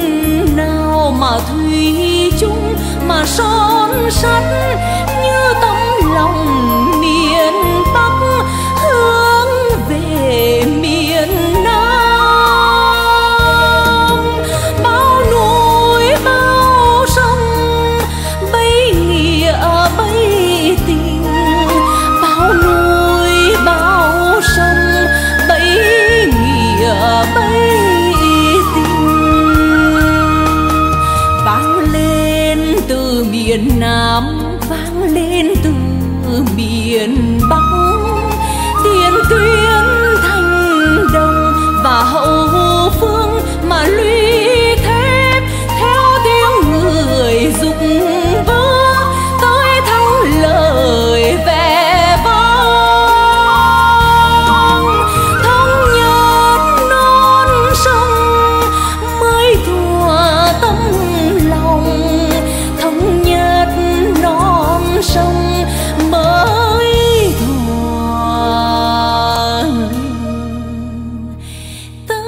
mà son sắt như tấm lòng miền Bắc hướng về miền Nam. Bao núi bao sông bấy nghĩa bấy tình, bao núi bao sông bấy nghĩa bấy tình. Vang lên từ miền Nam, vang lên từ miền Bắc, tiền tuyến thành đồng và hậu phương mà lũy thép theo tiếng người dục bước tới thắng lợi vẻ vang. Thống nhất non sông mới thua tấm lòng, thống nhất non sông mới thua tấm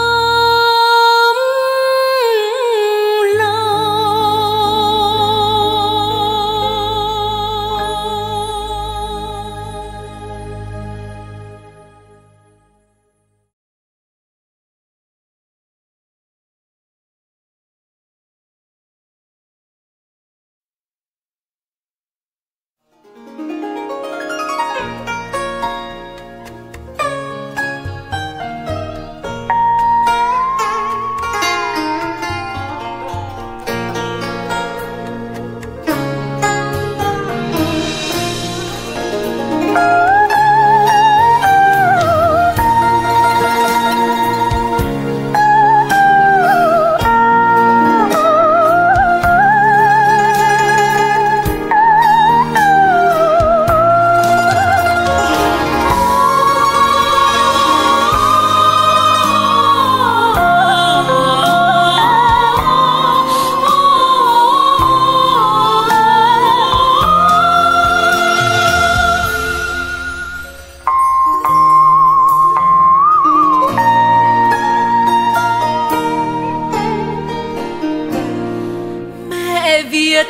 Việt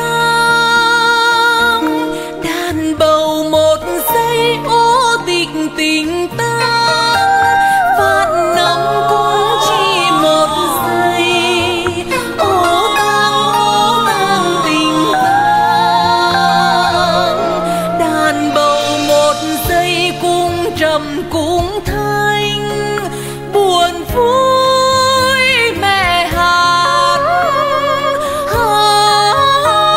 Nam. Đàn bầu một giây ô tịch tình ta, vạn năm cũng chỉ một giây ô tang ô tang tình tang. Đàn bầu một giây cũng trầm cũng thanh, buồn vui mẹ hát.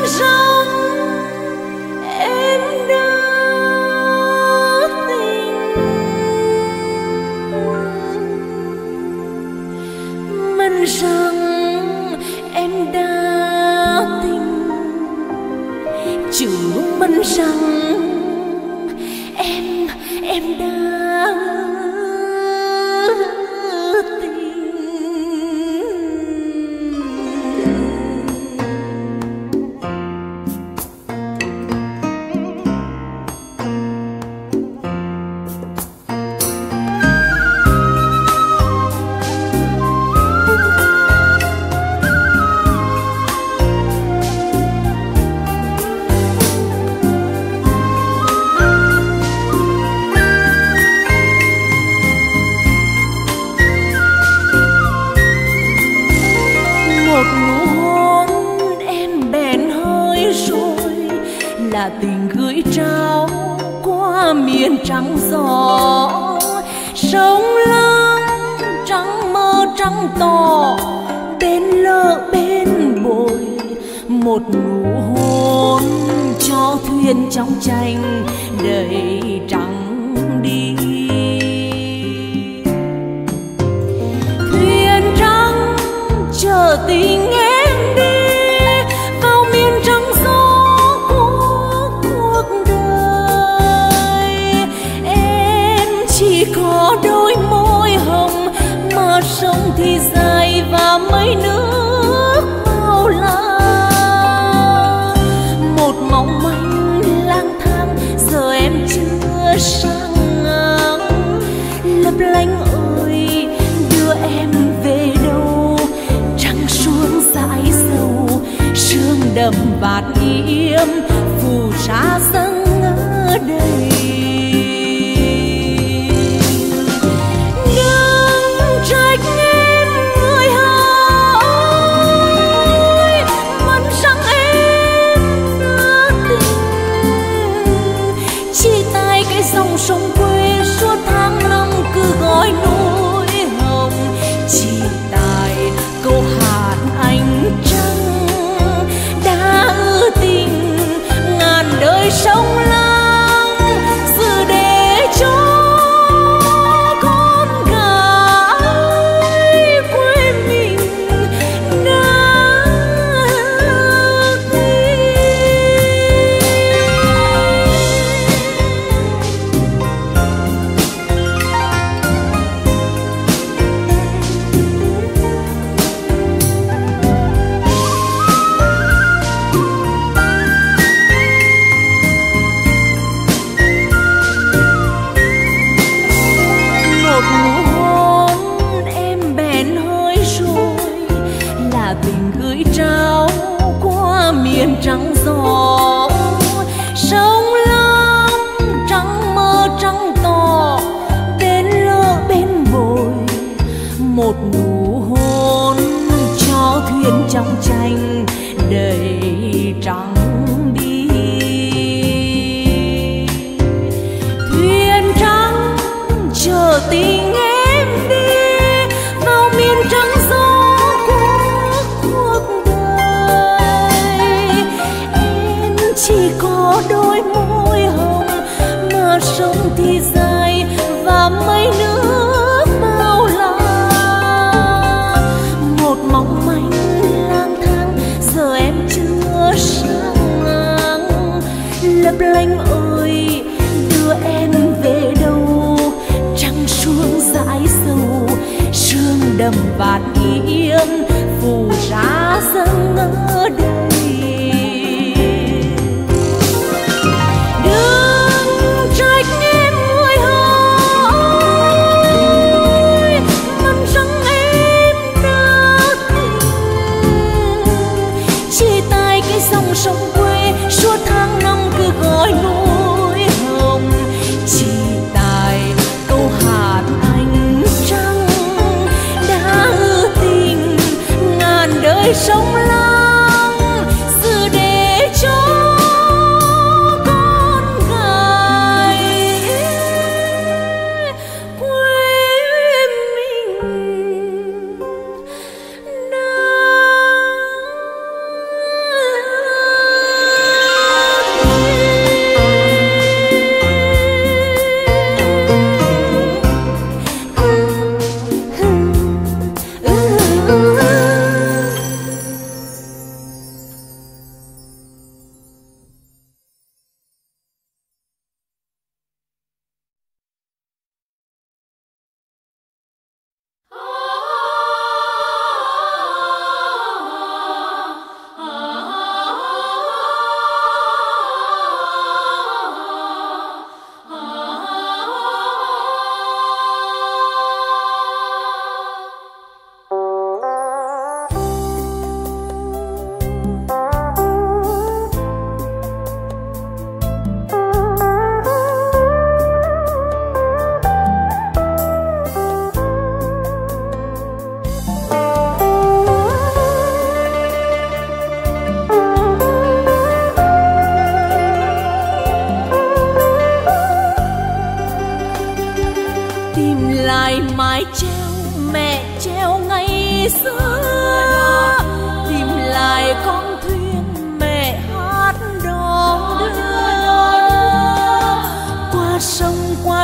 rằng em đã tình, mừng rằng em đã tình, chứng minh rằng em em đã là tình gửi trao qua miền trắng gió, sông lắng trắng mơ trắng tỏ, bên lỡ bên bồi một nụ hôn cho thuyền trong tranh đầy trắng đi. Thuyền trắng chờ tình em đi vào miền trắng gió. Có đôi môi hồng mà sông thì dài và mấy nước bao la. Một mong manh lang thang giờ em chưa sang ngang. Lấp lánh ơi đưa em về đâu, trăng xuống dãi sâu sương đậm bạt yếm phù sa dâng ở đây. Trách em người hỡi, mong rằng em đã tình, chia tay cái dòng sông quê suốt tháng năm cứ gói nỗi hồng. Chỉ tại câu hát ánh trăng đã ư tình ngàn đời sông lắng dự để cho trắng gió, sông lam trắng mơ trắng tỏ, bên lỡ bên bồi một nụ hôn cho thuyền trong tranh đầy trắng đi. Thuyền trắng chờ tình em đi vào miền trắng gió. Chỉ có đôi môi hồng mà sông thì dài và mấy nước bao la. Một mong manh lang thang giờ em chưa sang ngang. Lấp lánh ơi đưa em về đâu, trăng xuống dãi sâu sương đậm bạt yếm phù sa dâng ở đây. Trách em người hỡi, mong rằng em đã tình, chia tay cái dòng sông quê suốt tháng năm cứ gói nỗi hồng. Chỉ tại câu hát ánh trăng đã ư tình ngàn đời sông lắng dự để cho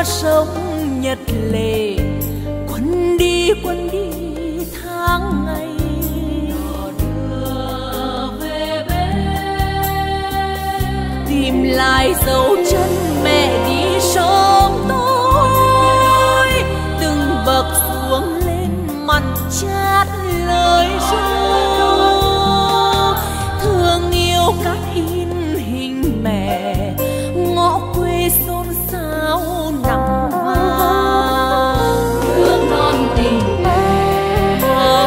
sông Nhật Lệ, quân đi quân đi tháng ngày. Đò đưa về bên, tìm lại dấu chân mẹ đi sớm tối, từng bậc xuống lên mặn chát lời ru, thương yêu các in hình mẹ, ngõ quê xôn xao nắng vàng, hương non tình mẹ vẫn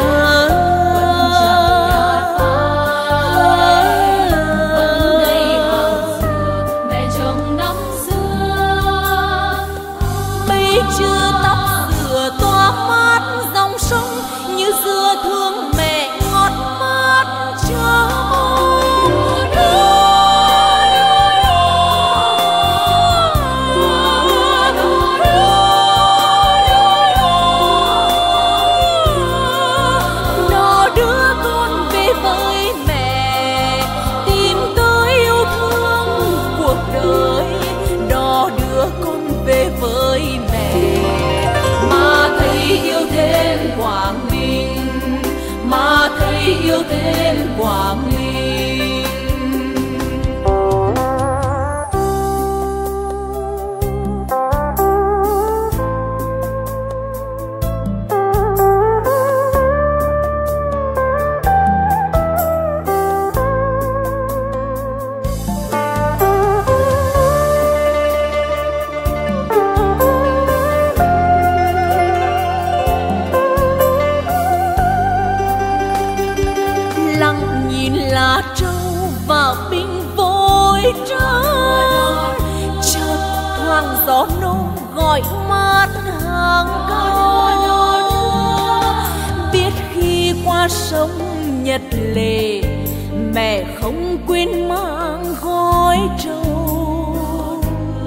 chẳng nhạt phai, vẫn ngây hàng xưa mẹ chồng năm xưa, bây chưa tóc xưa tỏa mát dòng sông, như xưa thương mẹ ngọt mát chờ với mẹ. Mà thấy yêu thêm Quảng Ninh, mà thấy yêu thêm Quảng Ninh. Gió nôm gọi mát hàng câu, biết khi qua sông Nhật Lệ mẹ không quên mang gói trầu.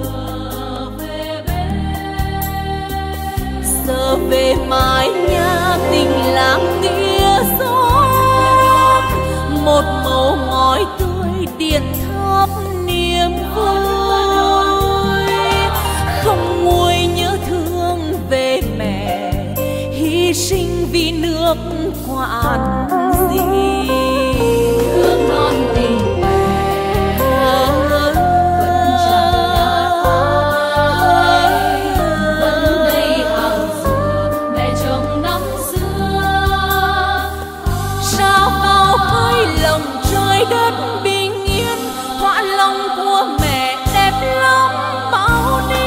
Giờ về mái nhà tình làng nghĩa xóm, một màu ngói tươi điện thắp niềm vui, không nguôi nhớ thương về mẹ, hy sinh vì nước quản gì. Hương non tình mẹ vẫn chẳng nhạt phai, vẫn ngây hàng xưa mẹ chồng năm xưa. Sao bao khơi lòng trời đất bình yên, thỏa lòng của mẹ đẹp lắm bao đêm.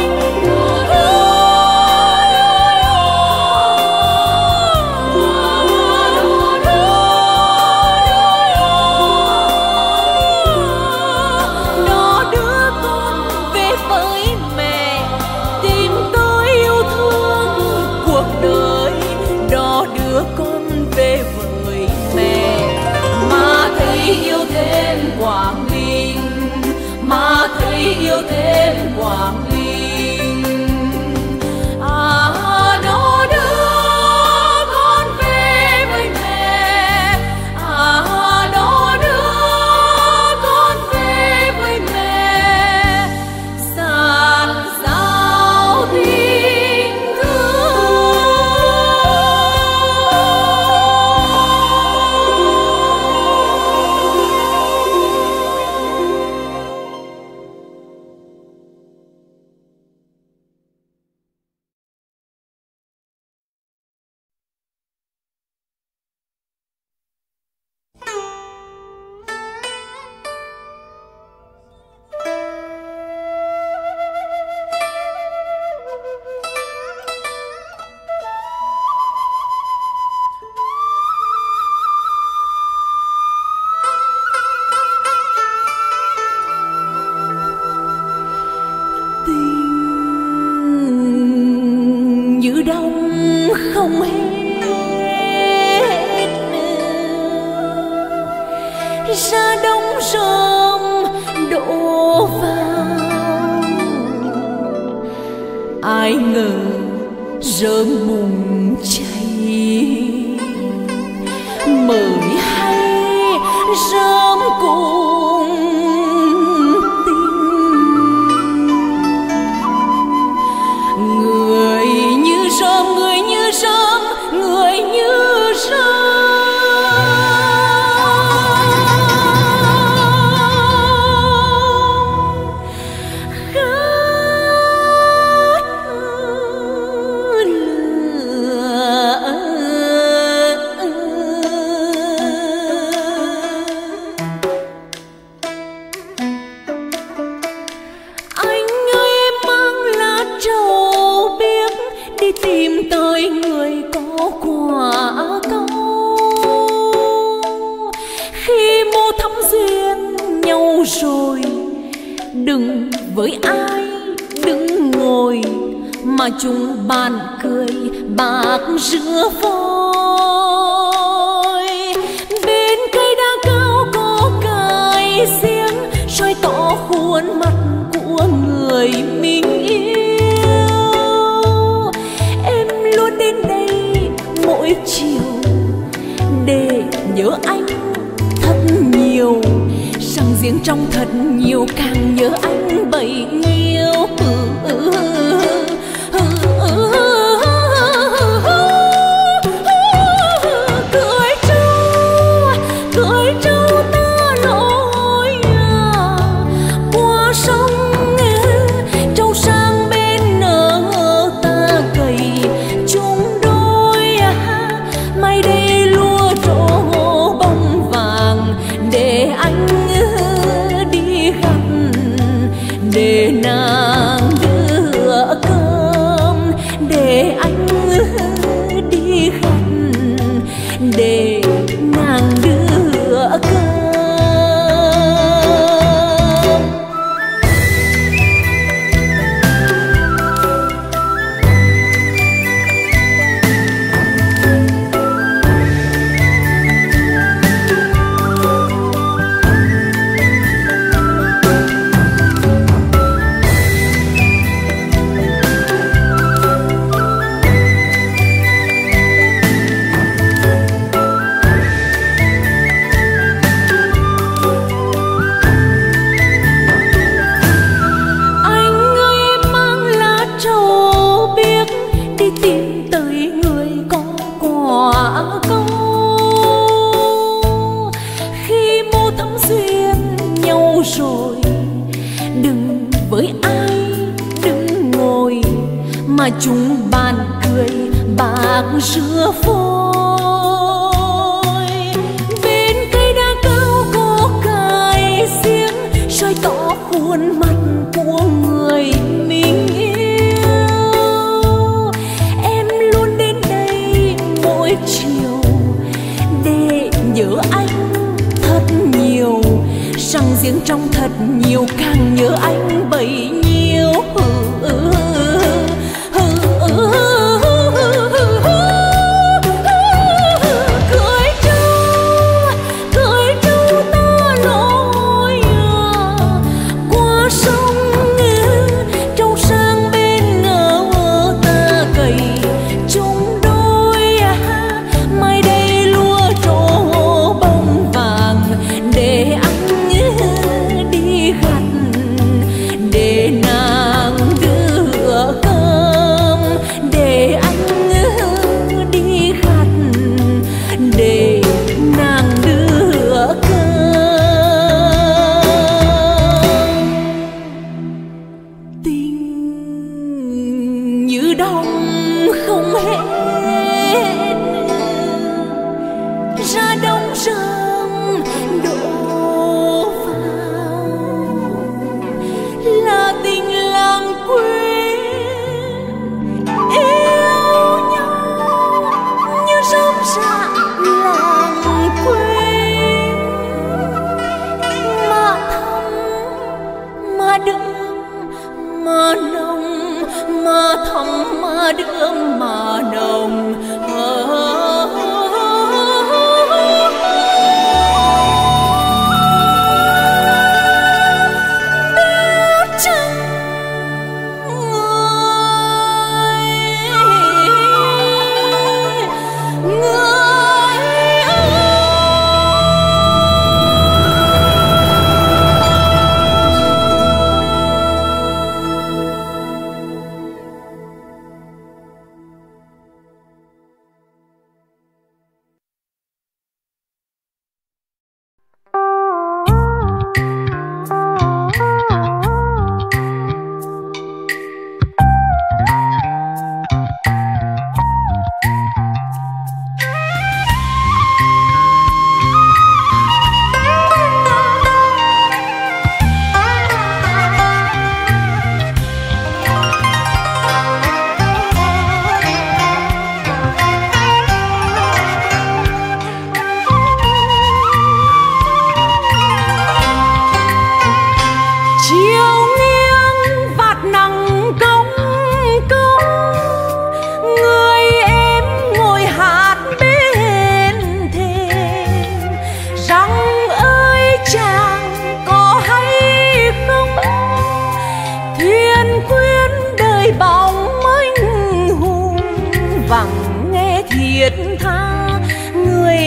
Quảng Ninh, mà thấy yêu thêm Quảng Ninh. À đó đưa con về với mẹ, à đó đưa con về với mẹ, dạt dào tình thương. Không hết ra đông rơm đổ vào, ai ngờ rơm bùng cháy, mới hay rơm cùng tình. đừng với ai đừng ngồi mà chúng bàn cười bạc giữa phôi. Bên cây đa cao có cái xiếng soi tỏ khuôn mặt của người mình yêu. Em luôn đến đây mỗi chiều để nhớ anh thật nhiều, rằng riêng trong thật nhiều càng nhớ anh bấy nhiêu. Cưới trâu, cưới trâu ta lội qua sông, trâu sang bên nở ta cày chung đôi. Mai đây lúa trổ bông vàng để anh đi gặp, để nàng đưa cơm, để anh đi gặp, để nàng đưa cơm. Rồi đừng với ai đừng ngồi mà chúng bàn cười bạc giữa phôi. Bên cây đa cao có cái xiếng soi tỏ khuôn mặt của người mình yêu. Em luôn đến đây mỗi chiều để nhớ anh thật nhiều, rằng riêng trong thật nhiều càng nhớ anh bấy nhiêu. Cưới trâu, cưới trâu ta lội qua sông, trâu sang bên nở ta cày chung đôi. Mai đây lúa trổ bông vàng để anh đi gặt,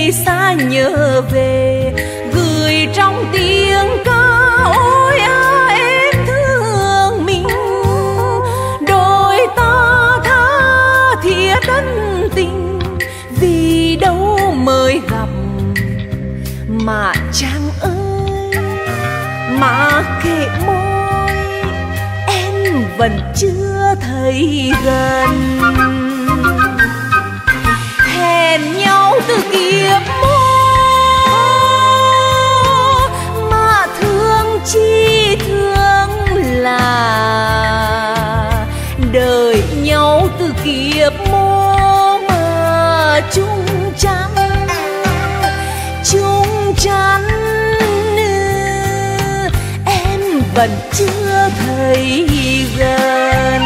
người xa nhớ về, gửi trong tiếng ca ôi à em thương mình. Đôi ta tha thiết ân tình, vì đâu mới gặp mà chàng ơi, mà kệ môi em vẫn chưa thấy gần. Hẹn nhau từ kiếp mơ mà thương chi thương là đợi nhau từ kiếp mơ mà chung chắn chung chắn em vẫn chưa thấy gần.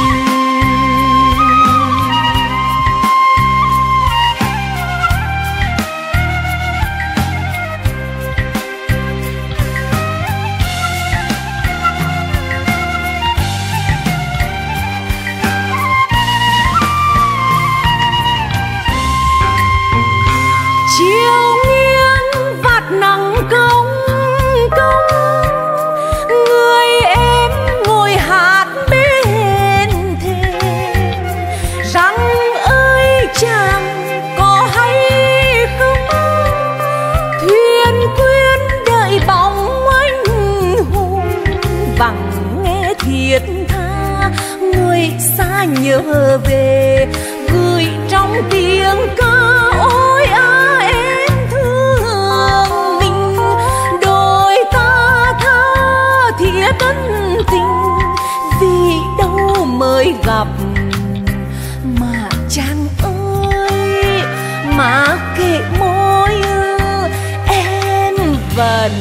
Chiều nghiêng vạt nắng công công, người em ngồi hát bên thềm. Rằng ơi chàng có hay không, thuyền quyến đợi bóng anh hùng. Bằng nghe thiết tha người xa nhớ về, gửi trong tiếng ca ôi à em thương mình. Đôi ta tha thiết ân tình, vì đâu mới gặp mà chàng ơi, mà kệ môi em vẫn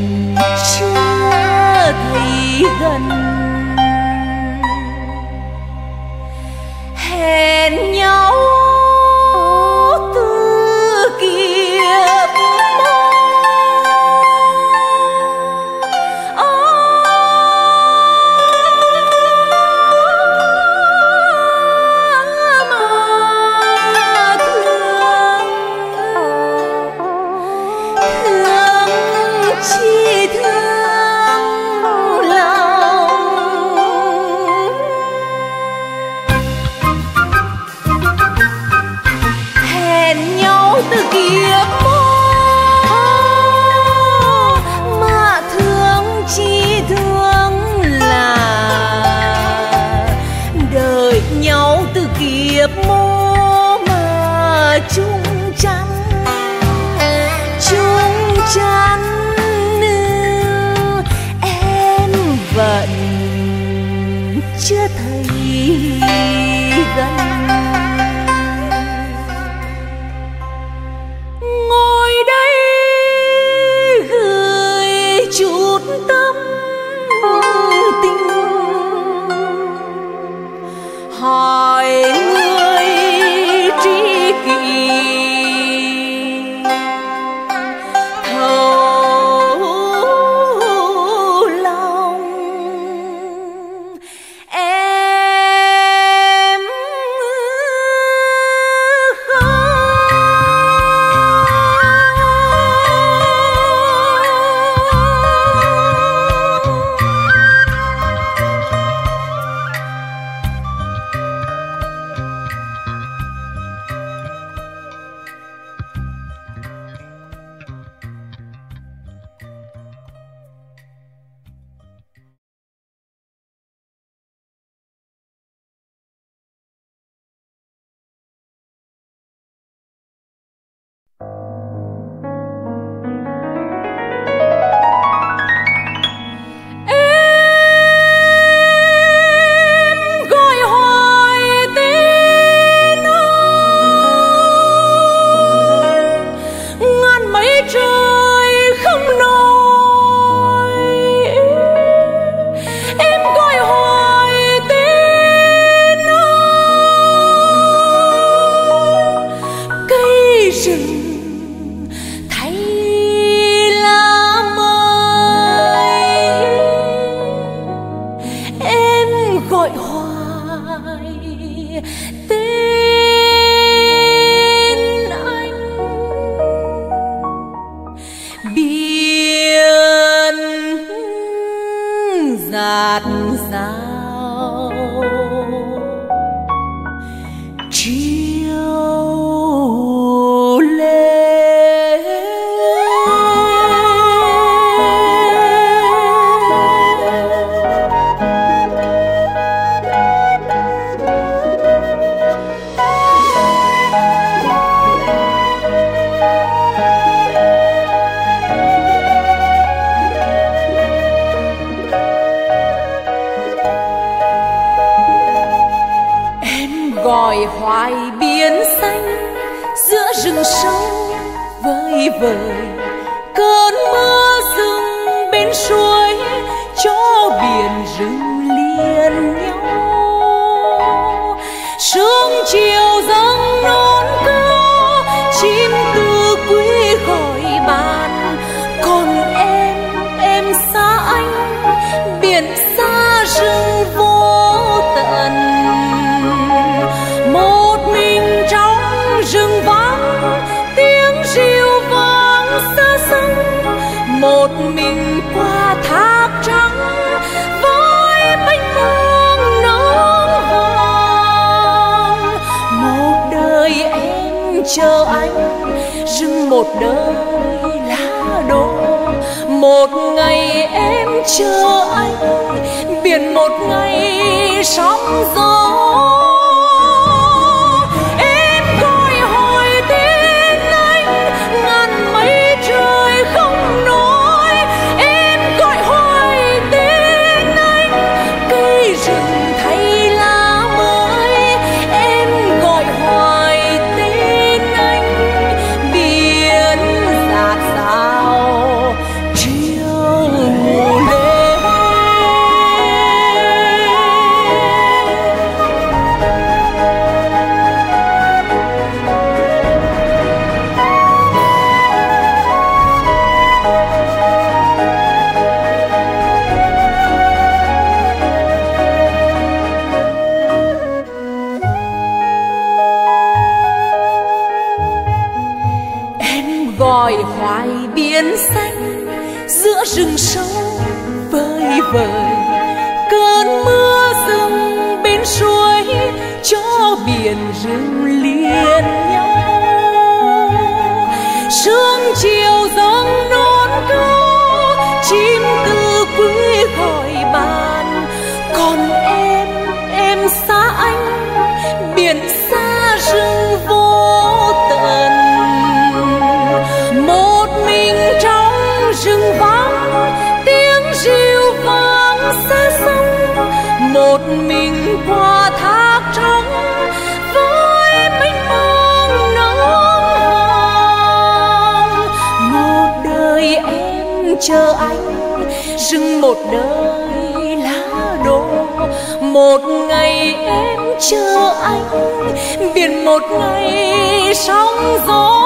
chưa thấy gần. Hẹn nhau từ kiếp mơ mà thương thương chi thương lòng vời. Cơn mưa rừng bên suối cho biển rừng liền nhau. Sương chiều dâng non cao, chim từ quý gọi bàn. Còn em, em xa anh, biển xa rừng vô tận. Một mình trong rừng vắng, tiếng rìu vang xa xăm. Một mình qua thác trắng với mênh mông nắng vàng. Một đời em chờ anh, rừng một đời lá đổ. Một ngày em chờ anh, biển một ngày sóng gió. Em gọi hỏi tên anh, ngàn mây trời không nói. Em gọi hỏi tên anh, cây rừng thay lá mới. Em gọi hỏi tên anh, biển dạt dào chiều lên. Gọi hoài biển xanh giữa rừng sâu vơi vợi. Cơn mưa rừng bên suối cho biển rừng liền nhau. Sương chiều dâng non cao, chim từ quý gọi bàn. Còn em, em xa anh, biển xa rừng vô tận. Một mình trong rừng vắng, tiếng rìu vang xa xăm. Một mình qua thác trắng với mênh mông nắng vàng. Một đời em chờ anh, rừng một đời lá đổ. Một ngày em chờ anh, biển một ngày sóng gió.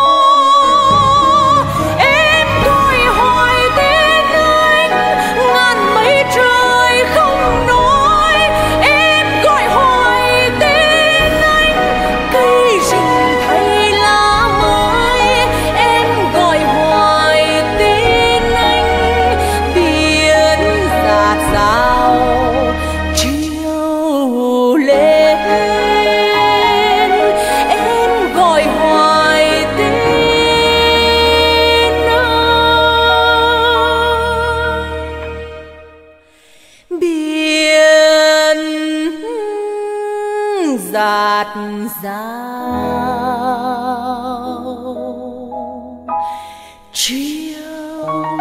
Dạt dào chiều